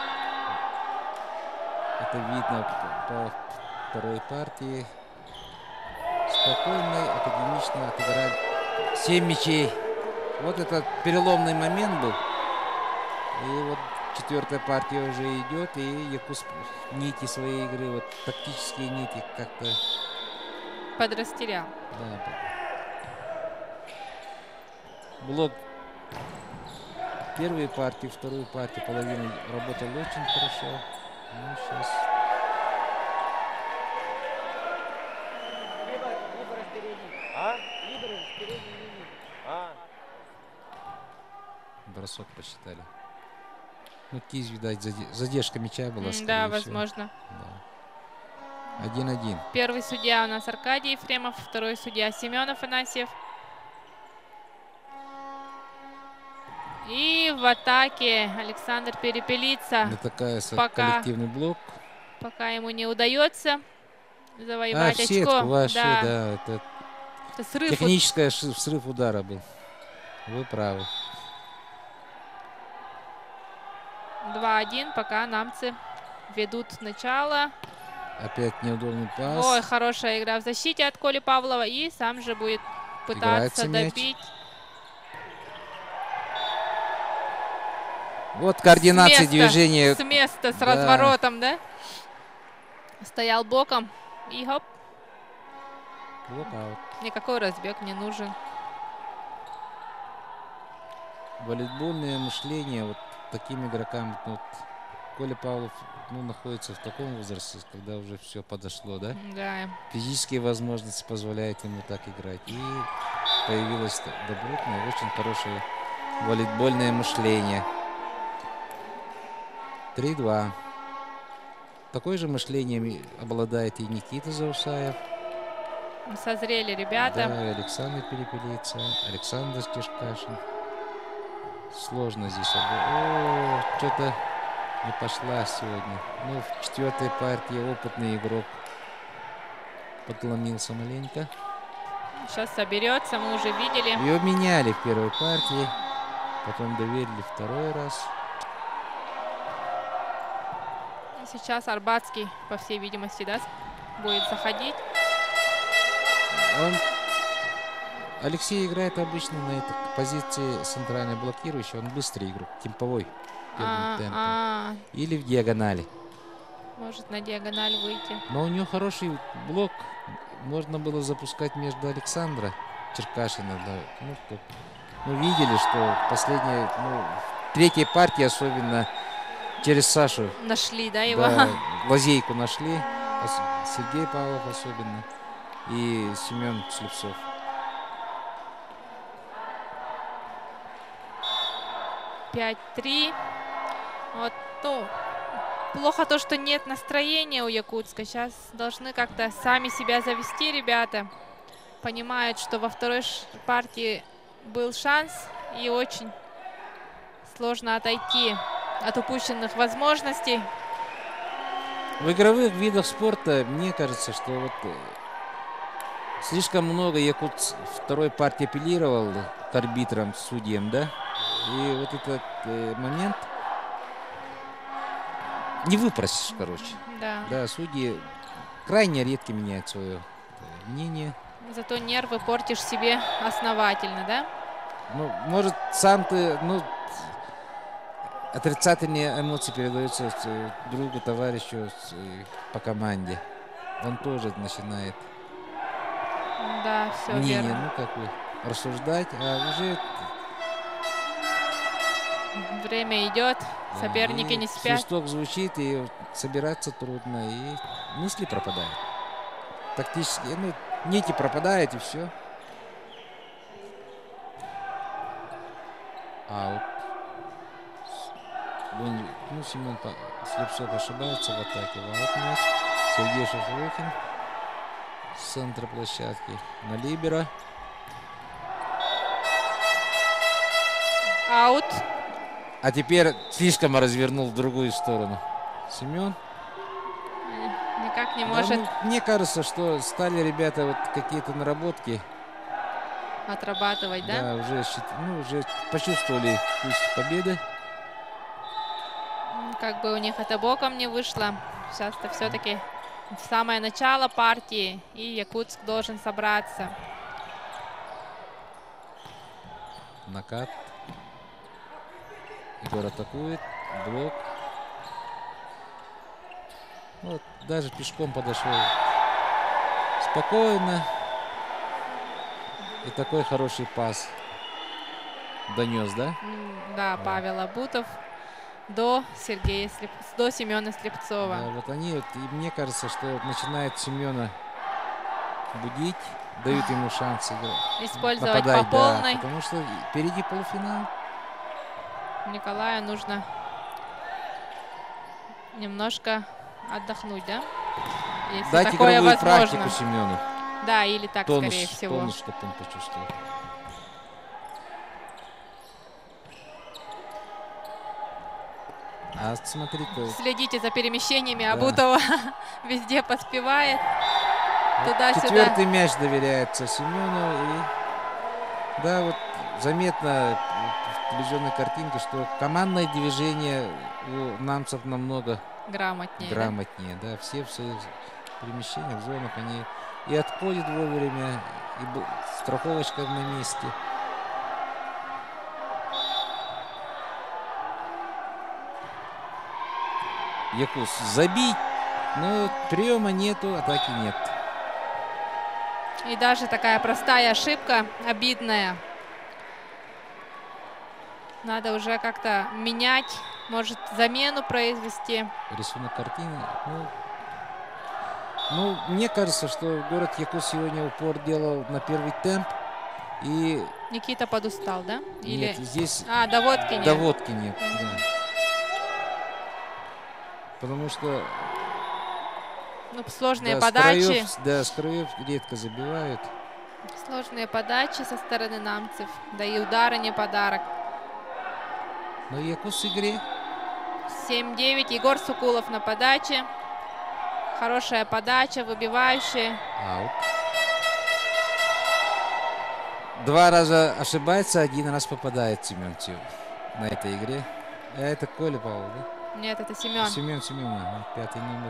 Это видно по 2-й партии. Спокойно, академично отыграли 7 мячей. Вот этот переломный момент был. И вот 4-я партия уже идет. И Якутск нити своей игры, вот тактические нити как-то подрастерял. Да. Блок первой партии, 2-й партии половину работал очень хорошо. Ну, сейчас. Бросок посчитали. Ну, кисть, видать, задержка мяча была. Да, возможно. Да. 1-1. Первый судья у нас Аркадий Ефремов, второй судья Семен Афанасьев. И в атаке Александр Перепелица. Натыкается коллективный блок. Пока ему не удается завоевать очко. Сетку вообще, да. Это срыв. Технический срыв удара был. Вы правы. 2-1, пока намцы ведут начало. Опять неудобный пас. Ой, хорошая игра в защите от Коли Павлова. И сам же будет пытаться добить. Вот координация движения. С места, с разворотом, да? Стоял боком. И хоп. Никакой разбег не нужен. Волейбольное мышление вот таким игрокам. Вот, Коля Павлов находится в таком возрасте, когда уже все подошло, да? Да. Физические возможности позволяют ему так играть. И появилось добротное, очень хорошее волейбольное мышление. 3-2. Такое же мышлением обладает и Никита Заусаев. Созрели ребята. Да, Александр Перепелица, Александр Черкашин. Сложно здесь. Что-то не пошла сегодня. Ну, в 4-й партии опытный игрок подломился маленько. Сейчас соберется, мы уже видели. Ее меняли в 1-й партии, потом доверили 2-й раз. Сейчас Арбатский, по всей видимости, да, будет заходить. Алексей играет обычно на этой позиции центральной блокирующей. Он быстрый игрок, темповой. Или в диагонали. Может на диагональ выйти. Но у него хороший блок. Можно было запускать между Александра Черкашина. Да. Ну, видели, что последняя, в 3-й партии особенно через Сашу. Нашли, да, его? Да, лазейку нашли. Сергей Павлов особенно. И Семен Слепцов. 5-3. Вот, плохо то, что нет настроения у Якутска. Сейчас должны как-то сами себя завести ребята. Понимают, что во 2-й партии был шанс. И очень сложно отойти от упущенных возможностей. В игровых видах спорта, мне кажется, что вот слишком много Якутск в 2-й партии апеллировал к арбитрам, судьям, да? И вот этот момент не выпросишь, короче. Да, судьи крайне редко меняют свое мнение. Зато нервы портишь себе основательно, да? Ну, может, сам ты, отрицательные эмоции передаются другу, товарищу по команде. Он тоже начинает Да, все мнение, верно. ну как бы рассуждать, а уже Время идет, соперники и не спят. свисток звучит, и собираться трудно, и мысли пропадают. Тактически, ну, нити пропадают, и все. Аут. Ну, Семен Слепцов ошибается в атаке. В аут мяч. Сергей Шафрухин с центра площадки на либеро. Аут. А теперь слишком развернул в другую сторону. Семен. Никак не Да, может ну, мне кажется, что стали ребята вот какие-то наработки. отрабатывать, да? Да, уже почувствовали вкус победы. Как бы у них это боком не вышло. Сейчас-то все-таки самое начало партии, и Якутск должен собраться. Накат. Егор атакует. Блок. Вот, даже пешком подошел. Спокойно. И такой хороший пас. Донес, да? Да, Павел Абутов до Семена Слепцова. Да, вот они, вот, и мне кажется, что начинают Семена будить, дают ему шанс Использовать нападать, по полной. да, потому что впереди полуфинал. Николаю нужно немножко отдохнуть, да? Если Дать такое игровую возможно. практику Семену. Да, или так, скорее всего. Тонус, чтобы он почувствовал. А смотри-ка. Следите за перемещениями. Да. Абутова везде поспевает. Туда-сюда. Четвертый мяч доверяется Семену. И да, вот заметно в телевизионной картинке, что командное движение у намцев намного Грамотнее. Да? грамотнее. Да, все в своих перемещениях, в зонах они и отходят вовремя, и страховочка на месте. Якус забить, но приема нету, атаки нет. И даже такая простая ошибка, обидная. Надо уже как-то менять, может, замену произвести. Рисунок картины. Ну, мне кажется, что город Якут сегодня упор делал на первый темп. И Никита подустал, да? Или... нет, здесь доводки нет. доводки нет. Да. Потому что Ну, сложные да, подачи. с краев редко забивают. Сложные подачи со стороны намцев. Да и удары не подарок. Но Якут в игре. 7-9. Егор Сукулов на подаче. Хорошая подача, выбивающая. Аут. 2 раза ошибается, 1 раз попадает Семен на этой игре. А это Коля Павлов, да? Нет, это Семен. Семен, ага, 5-й номер.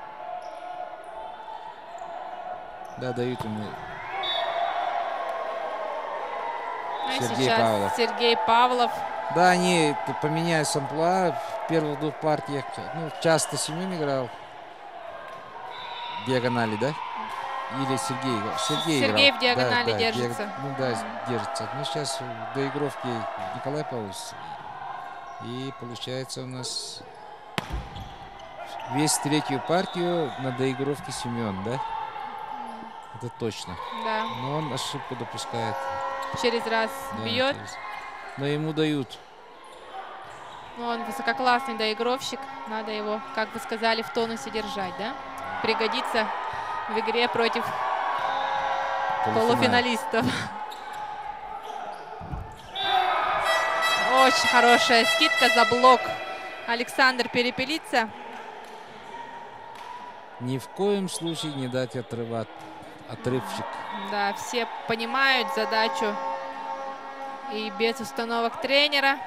Да, дают ему Ну и Сергей сейчас Павлов. Сергей Павлов. Да, они поменяют амплуа. В первых 2 партиях, ну, часто Семен играл. Диагонали, да? Или Сергей играл? Сергей играл. в диагонали Да, держится. Ну да, держится. Ну, сейчас в доигровке Николай Павлович. И получается у нас весь 3-ю партию на доигровке Семен, да? Это точно. Да. Но он ошибку допускает. Через раз Да, бьет. но ему дают. Ну, он высококлассный доигровщик. Надо его, как вы сказали, в тонусе держать, да? Пригодится в игре против полуфиналистов. Очень хорошая скидка за блок. Александр Перепелица. Ни в коем случае не дать отрывчик. Да, все понимают задачу. И без установок тренера.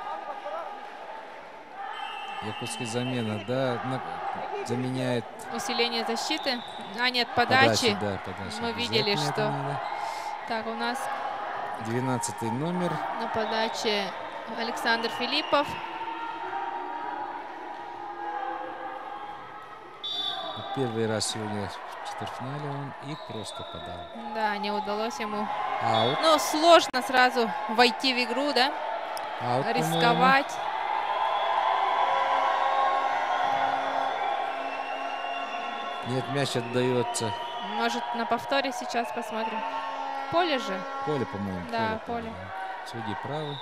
Якутская замена, да, заменяет Усиление защиты. А нет, подачи. Да, подачи. Мы видели, Обязательно что... это надо. Так, у нас 12-й номер. на подаче Александр Филиппов. первый раз сегодня в четвертьфинале он и просто подал. Да, не удалось ему. Аут. Ну, сложно сразу войти в игру, да? Аут, по-моему. Рисковать. Нет, мяч отдается. Может, на повторе сейчас посмотрим. Поле же. Поле, по-моему. Да, поле. Судьи правы.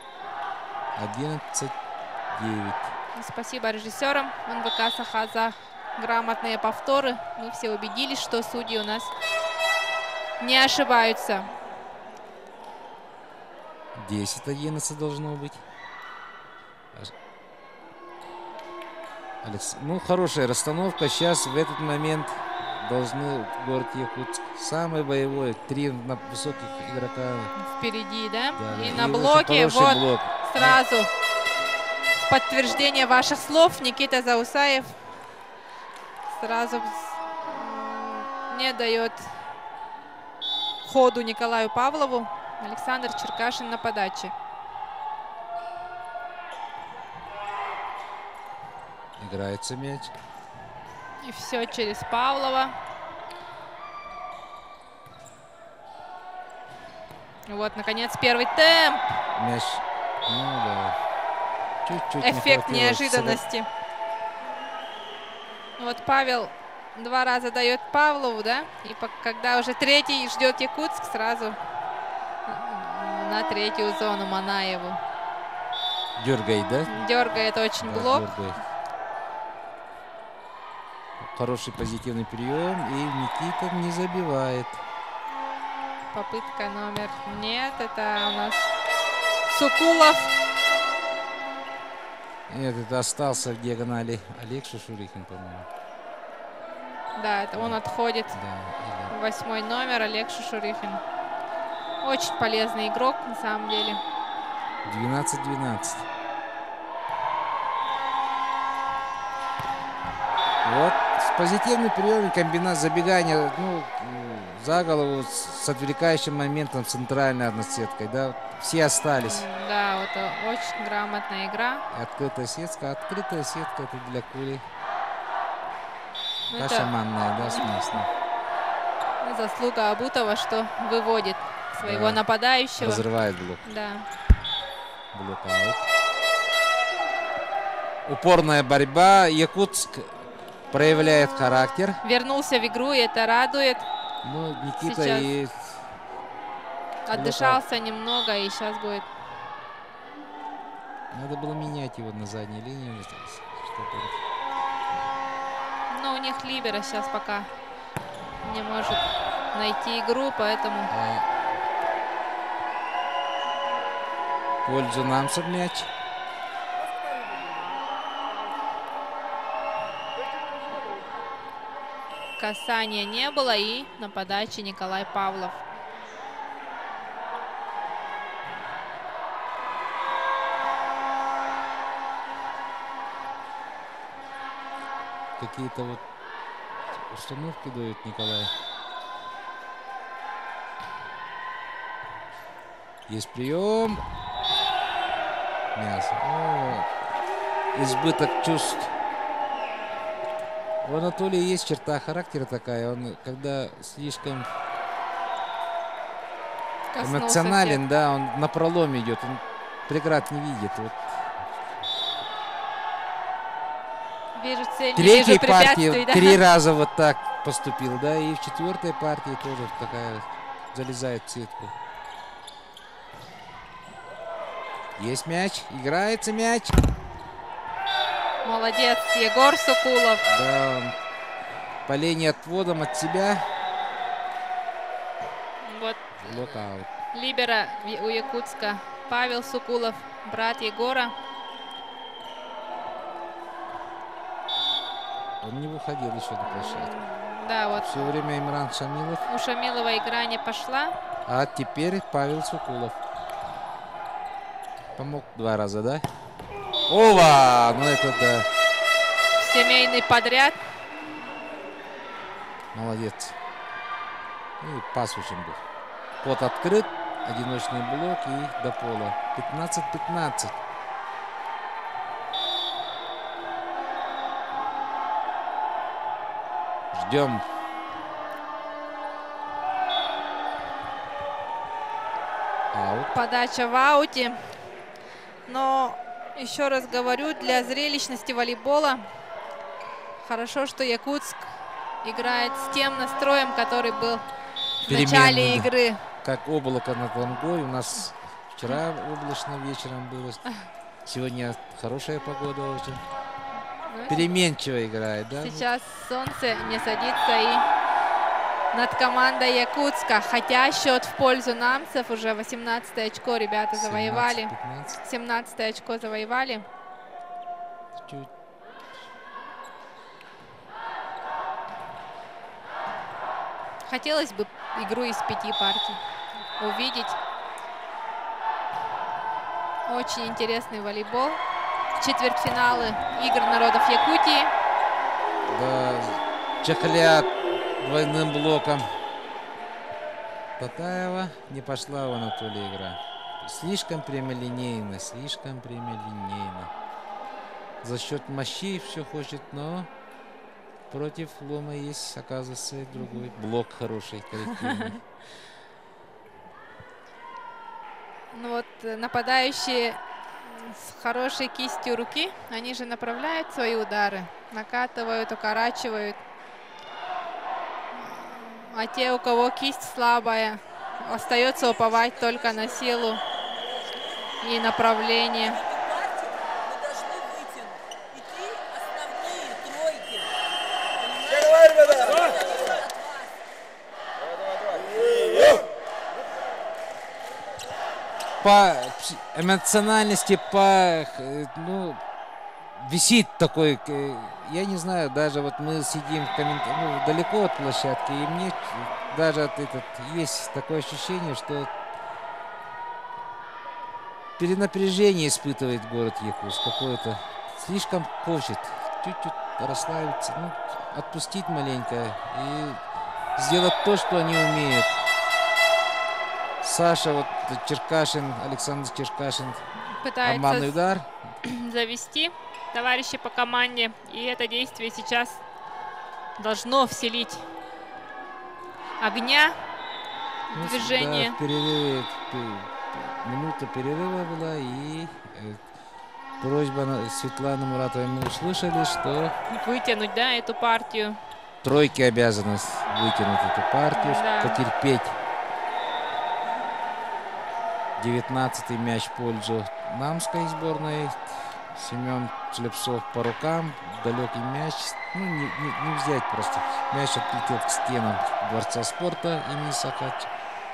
11-9. Спасибо режиссерам НВК Саха за грамотные повторы. Мы все убедились, что судьи у нас не ошибаются. 10-11 должно быть. Ну, хорошая расстановка. Сейчас в этот момент должны город Якутск. Самый боевой. 3 высоких игрока. Впереди, да? Да, и да. на И блоке. очень хороший Вот блок. сразу в подтверждение ваших слов Никита Заусаев сразу не дает ходу Николаю Павлову. Александр Черкашин на подаче. Играется мяч. И все через Павлова. Вот, наконец, первый темп. Мяч. Ну да. Чуть-чуть не Эффект хватило неожиданности. Вот Павел 2 раза дает Павлову, да? И когда уже третий ждет Якутск, сразу на третью зону Манаеву. Дергает, да? Дергает очень Да, блок. дергает. Хороший позитивный прием. И Никита не забивает. Попытка номер нет. Это у нас Сукулов. Нет, это остался в диагонали Олег Шушурихин, по-моему. Да, это он отходит. Да, 8-й номер Олег Шушурихин. Очень полезный игрок, на самом деле. 12-12. Вот позитивный прием, комбинат забегания, ну, за голову с отвлекающим моментом центральной односеткой, да, все остались. Да, вот очень грамотная игра. Открытая сетка это для кули. Ну, Каша манная, да, смесно. Заслуга Абутова, что выводит своего Да. нападающего. Разрывает блок. Да. Блокаут. Упорная борьба. Якутск проявляет характер. Вернулся в игру, и это радует. Ну, Никита Сейчас и отдышался немного, и сейчас будет. надо было менять его на задней линии. Чтобы... Но у них либера сейчас пока не может найти игру, поэтому... Пользу нам мяч. Касания не было, и на подаче Николай Павлов. Какие-то вот установки дает Николай. Есть прием. Мясо. О, избыток чувств. У Анатолия есть черта характера такая. Он, когда слишком эмоционален, да, он на пролом идет. Он преград не видит. Вот. Вижу цель, Третьей вижу партии да? 3 раза вот так поступил, да, и в 4-й партии тоже такая залезает в сетку. Есть мяч, играется мяч. Молодец, Егор Сукулов. Да, по линии отводом от себя. Вот. Локаут. Либера у Якутска Павел Сукулов, брат Егора. Он не выходил еще на площадку. Да, вот. Все время Имран Шамилов. У Шамилова игра не пошла. А теперь Павел Сукулов. Помог 2 раза, да? Ова! Ну это да. Семейный подряд. Молодец. И пас очень был. Ход открыт. Одиночный блок и до пола. 15-15. Ждем. Аут. Подача в ауте. Но еще раз говорю, для зрелищности волейбола хорошо, что Якутск играет с тем настроем, который был в начале Переменный, да. игры. Как облако над Лангой. У нас вчера облачно вечером было. Сегодня хорошая погода очень. Переменчиво играет, да? Сейчас солнце не садится и над командой Якутска. Хотя счет в пользу намцев. Уже 18 очко ребята завоевали. 17-15. 17 очко завоевали. Чуть. Хотелось бы игру из 5 партий увидеть. Очень интересный волейбол. Четвертьфиналы игр народов Якутии. Да, чахлят двойным блоком. Татаева не пошла у Анатолия игра. Слишком прямолинейно, слишком прямолинейно. За счет мощей все хочет, но против лома есть, оказывается, и другой блок хороший, коллективный. Ну вот нападающие с хорошей кистью руки, они же направляют свои удары, накатывают, укорачивают. А те, у кого кисть слабая, остается уповать только на силу и направление. Эту партию мы должны вытянуть. И 3 основные тройки. Я говорю, ребята! Понимаете? По эмоциональности, по, ну, висит такой, я не знаю, даже вот мы сидим далеко от площадки, и мне даже есть такое ощущение, что перенапряжение испытывает город Якутск какое-то. Слишком хочет чуть-чуть расслабиться, ну, отпустить маленько и сделать то, что они умеют. Саша, вот Черкашин, Александр Черкашин, обманный Пытается удар. завести товарищи по команде. И это действие сейчас должно вселить огня Ну, в движение. да, в перерыве, минута перерыва была, и просьба Светланы Муратовой мы услышали, что Вытянуть, да, эту партию. тройки обязаны вытянуть эту партию, Да. потерпеть. 19-й мяч в пользу намской сборной. Семен Шлепцов по рукам. Далекий мяч. Ну, не взять просто. Мяч отлетел к стенам Дворца спорта имени Сакача.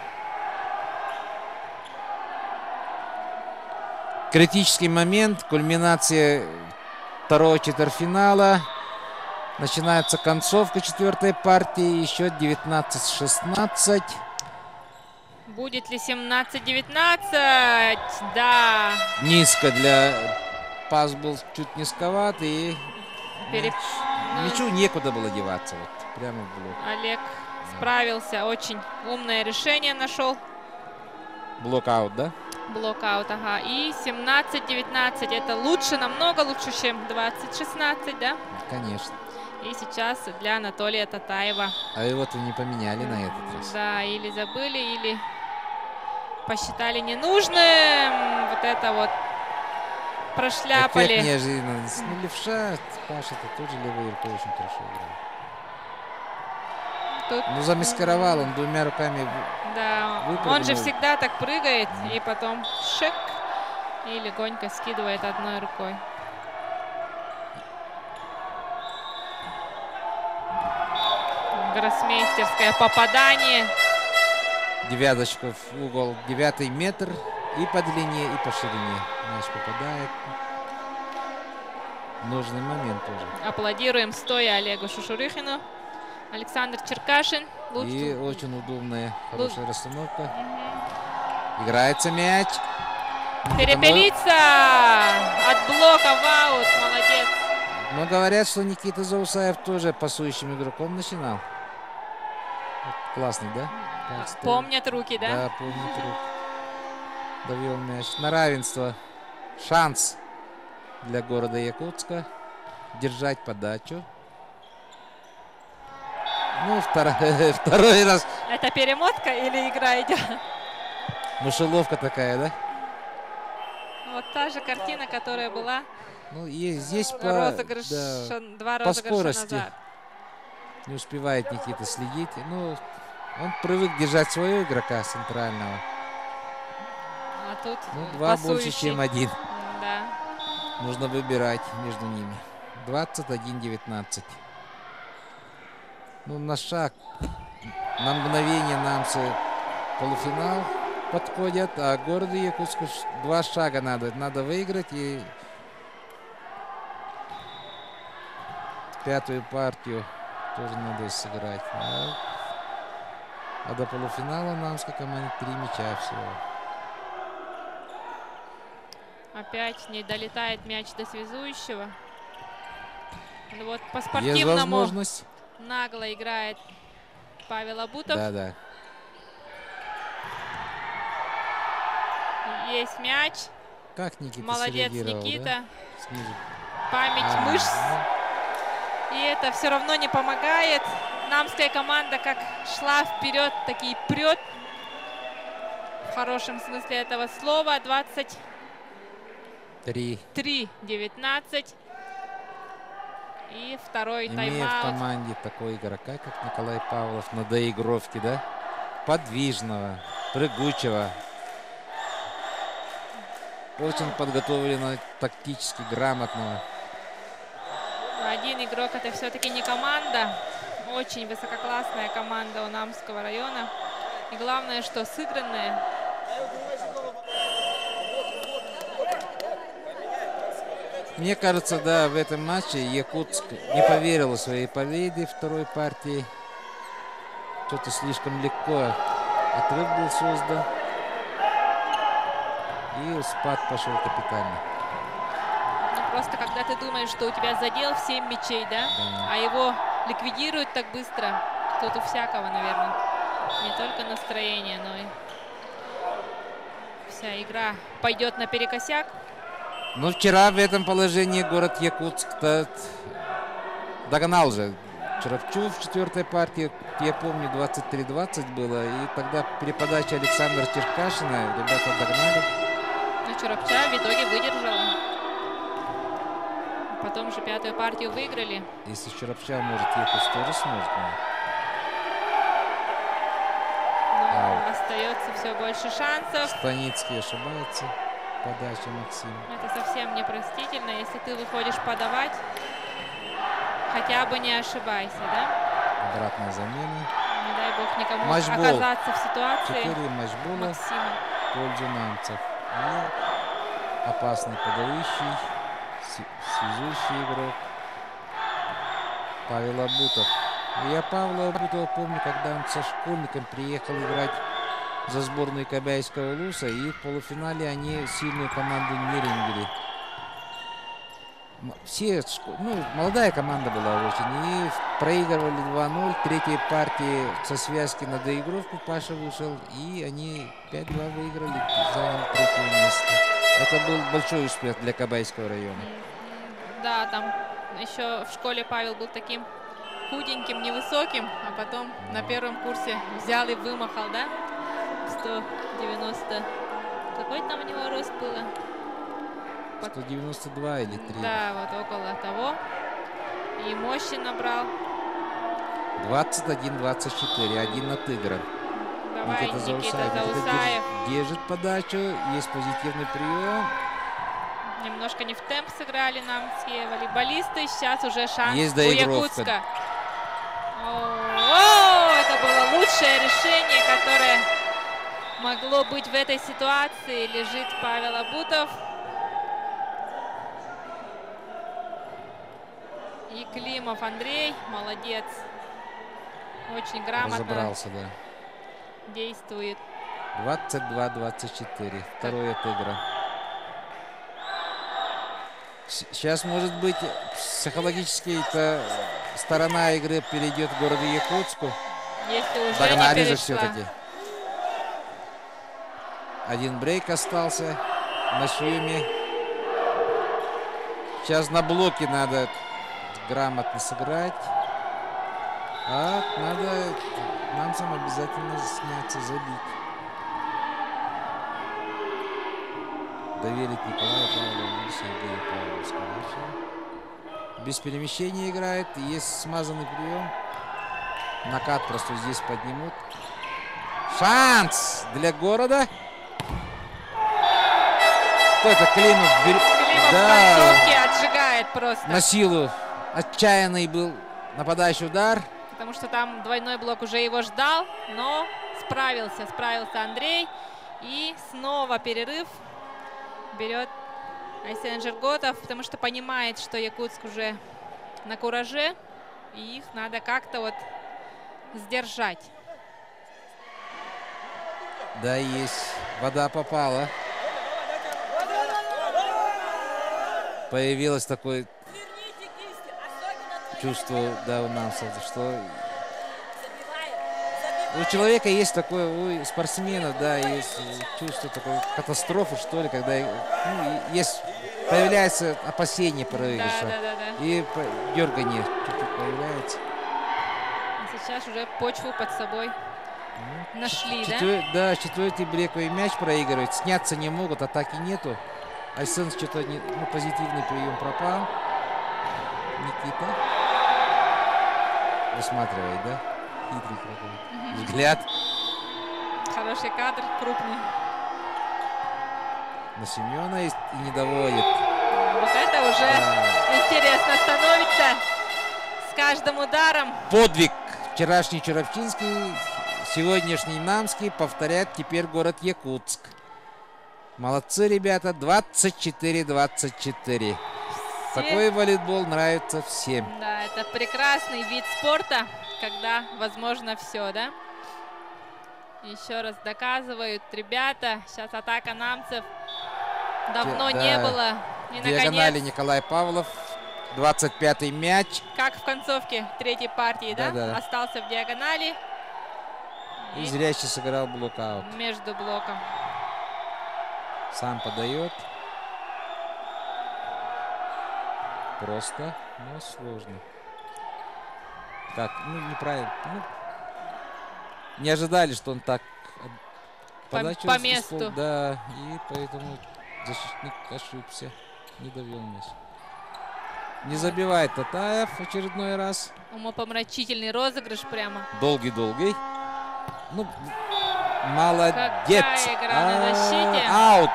Критический момент. Кульминация второго четвертьфинала. Начинается концовка 4-й партии. Еще 19-16. Будет ли 17-19? Да. Низко для... Пас был чуть низковат, и мячу некуда было деваться. Вот, прямо в блок. Олег справился. Очень умное решение нашел. Блокаут, да? Блокаут, ага. И 17-19. Это лучше, намного лучше, чем 20-16, да? Конечно. И сейчас для Анатолия Татаева. А его-то не поменяли на этот раз. Да, или забыли, или посчитали ненужным. Вот это вот прошляпали. Эффект неожиданности. Ну, левша, Паша-то тоже левой рукой очень хорошо играл. Тут, Ну, замаскировал он двумя руками. да, выпрыгнул. он же всегда так прыгает и потом шик и легонько скидывает одной рукой. Гроссмейстерское попадание. Девяточка в угол. 9-й метр. И по длине, и по ширине. Мяч попадает. Нужный момент тоже. Аплодируем стоя Олегу Шушурихину. Александр Черкашин. И очень удобная, хорошая расстановка. Играется мяч. Перепелица от блока в аут. Молодец. Но говорят, что Никита Заусаев тоже пасующим игроком начинал. Вот классный, да? Кажется, Помнят руки, да? Да, помнит руки. Довел мяч на равенство. Шанс для города Якутска держать подачу. Ну, второй раз. Это перемотка или игра идет? Мышеловка такая, да? Вот та же картина, которая была Ну, и здесь розыгрыш, да, два по розыгрыша скорости назад. не успевает Никита следить. Ну, он привык держать своего игрока центрального. А тут Ну, два больше, пасующий. чем один. Да. Нужно выбирать между ними. 21-19. Ну, на шаг, на мгновение намцы полуфинал подходят, а городу Якутску 2 шага надо. Надо выиграть и пятую партию тоже надо сыграть. А до полуфинала намской команде 3 мяча всего. Опять не долетает мяч до связующего. Вот по Есть спортивному возможность. нагло играет Павел Абутов. Да. Есть мяч. Как Никита Молодец, среагировал, Никита. да? Снизу. Память мышц. И это все равно не помогает. Намская команда как шла вперед, так и прет. В хорошем смысле этого слова. 23-19. И второй Имея в тайм-аут. команде такой игрока, как Николай Павлов, на доигровке, да? Подвижного, прыгучего. Очень подготовленного, тактически грамотного. Один игрок — это все-таки не команда. Очень высококлассная команда у Намского района. И главное, что сыгранная. Мне кажется, да, в этом матче Якутск не поверил в своей победе второй партии. Что-то слишком легко отрыв был создан. И спад пошел капитально. Ну, просто когда ты думаешь, что у тебя задел в 7 мячей, да? А его ликвидируют так быстро. Тут у всякого, наверное. Не только настроение, но и вся игра пойдет наперекосяк. Но вчера в этом положении город Якутск догнал же. Чаровчув в 4-й партии, я помню, 23-20 было. И тогда переподача Александра Черкашина ребята догнали. Но Чаровча в итоге выдержала. Потом же 5-ю партию выиграли. Если Чаровча может, Якутск тоже сможет. Но остается все больше шансов. Станицкий ошибается. Подача Максим. Это совсем непростительно, если ты выходишь подавать. Хотя бы не ошибайся, да? Обратная замена. Не дай бог никому Матчбол. оказаться в ситуации 4 матчбола Максима. в пользу намцев. И опасный подающий, связующий игрок Павел Абутов. Я Павла Абутова помню, когда он со школьником приехал играть за сборную Кобяйского Улуса, и в полуфинале они сильную команду Нерюнгели. Все, молодая команда была очень, и проигрывали 2-0. В третьей партии со связки на доигровку Паша вышел, и они 5-2 выиграли, заняли 3-е место. Это был большой успех для Кобайского района. Да, там еще в школе Павел был таким худеньким, невысоким, а потом на первом курсе взял и вымахал, да? 190. Какой там у него рост было? 192 или 3. Да, вот около того. И мощи набрал. 21-24, один отыгран. Давай, Никита Заусаев. Держит подачу, есть позитивный прием. Немножко не в темп сыграли намские волейболисты. Сейчас уже шанс есть у Якутска. Это было лучшее решение, которое могло быть в этой ситуации. Лежит Павел Абутов. И Климов Андрей, молодец. Очень грамотно разобрался, да. Действует. 22-24. Второй отыгран. Сейчас, может быть, психологически эта сторона игры перейдет к городу Якутску. Если уже догнали не же перешла. все-таки. Один брейк остался на шьюме. Сейчас на блоке надо грамотно сыграть. А надо немцам обязательно сняться, забить. Доверить Николаю Павлову или Сергею Павлову, скорее всего. Без перемещения играет. Есть смазанный прием. Накат просто здесь поднимут. Шанс для города. Кто это? Климов. Климов в концовке отжигает просто. На силу. Отчаянный был нападающий удар. Потому что там двойной блок уже его ждал, но справился Андрей. И снова перерыв берет Айсен Жирготов, потому что понимает, что Якутск уже на кураже, и их надо как-то вот сдержать. Да, есть. Вода попала. Появилось такое чувство, да, у нас, что у человека есть такое, у спортсмена, да, есть чувство такой катастрофы, что ли, когда есть, появляется опасение проигрыша. Да. И дергание чуть-чуть появляется. Сейчас уже почву под собой нашли, да? Да, четвертый брековый мяч проигрывает. Сняться не могут, атаки нету. Айсен что-то позитивный прием пропал. Никита высматривает, да? Хитрый какой. Взгляд. Хороший кадр, крупный. На Семена и не доводит. Вот это уже интересно становится с каждым ударом. Подвиг. Вчерашний Чаровчинский, сегодняшний Намский повторяет теперь город Якутск. Молодцы, ребята. 24-24. Такой волейбол нравится всем. Да, это прекрасный вид спорта, когда возможно все, да? Еще раз доказывают ребята. Сейчас атака намцев. Давно не было. И диагонали Николай Павлов. 25-й мяч. Как в концовке третьей партии, да? Остался в диагонали. И зрячий сыграл блокаут. Между блоком. Сам подает. Просто, но сложно. Так, неправильно. Не ожидали, что он так подачу по месту. Да, и поэтому защитник ошибся. Не довел мяч. Не забивает Татаев в очередной раз. Умопомрачительный розыгрыш прямо. Долгий. Ну, молодец. Какая игра на защите. Аут.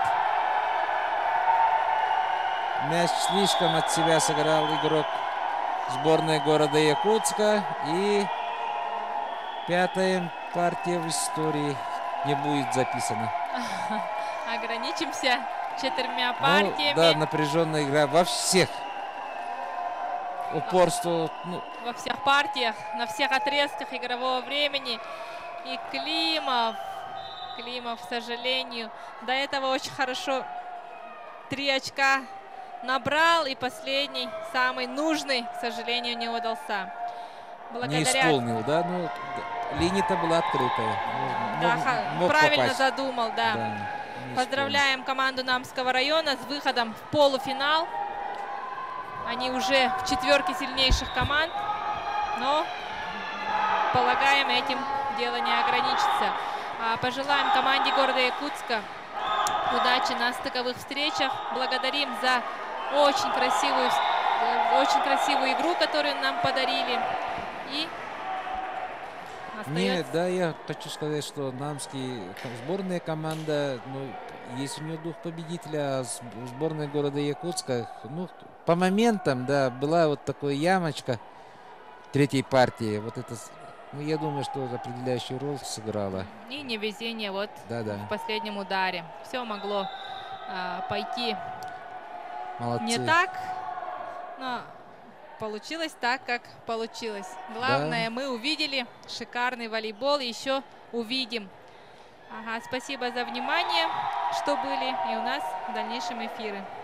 Мяч слишком от себя сыграл игрок сборной города Якутска. И пятая партия в истории не будет записана. Ограничимся 4 партиями. Да, напряженная игра во всех. Упорство. Во всех партиях, на всех отрезках игрового времени. И Климов, к сожалению, до этого очень хорошо 3 очка набрал. И последний, самый нужный, к сожалению, не удался. Не исполнил, да? Ну, линия-то была открытая. Мог правильно попасть. Задумал, да. Поздравляем команду Намского района с выходом в полуфинал. Они уже в 4 сильнейших команд, но, полагаем, этим дело не ограничится. Пожелаем команде города Якутска удачи на стыковых встречах. Благодарим за очень красивую игру, которую нам подарили. И да, я хочу сказать, что Намский сборная команда, есть у нее дух победителя, а сборная города Якутска, по моментам, да, была вот такая ямочка третьей партии. Вот это, я думаю, что определяющую роль сыграла. И невезение в последнем ударе. Все могло пойти не так, но получилось так, как получилось. Главное, мы увидели шикарный волейбол, еще увидим. Спасибо за внимание, что были, и у нас в дальнейшем эфиры.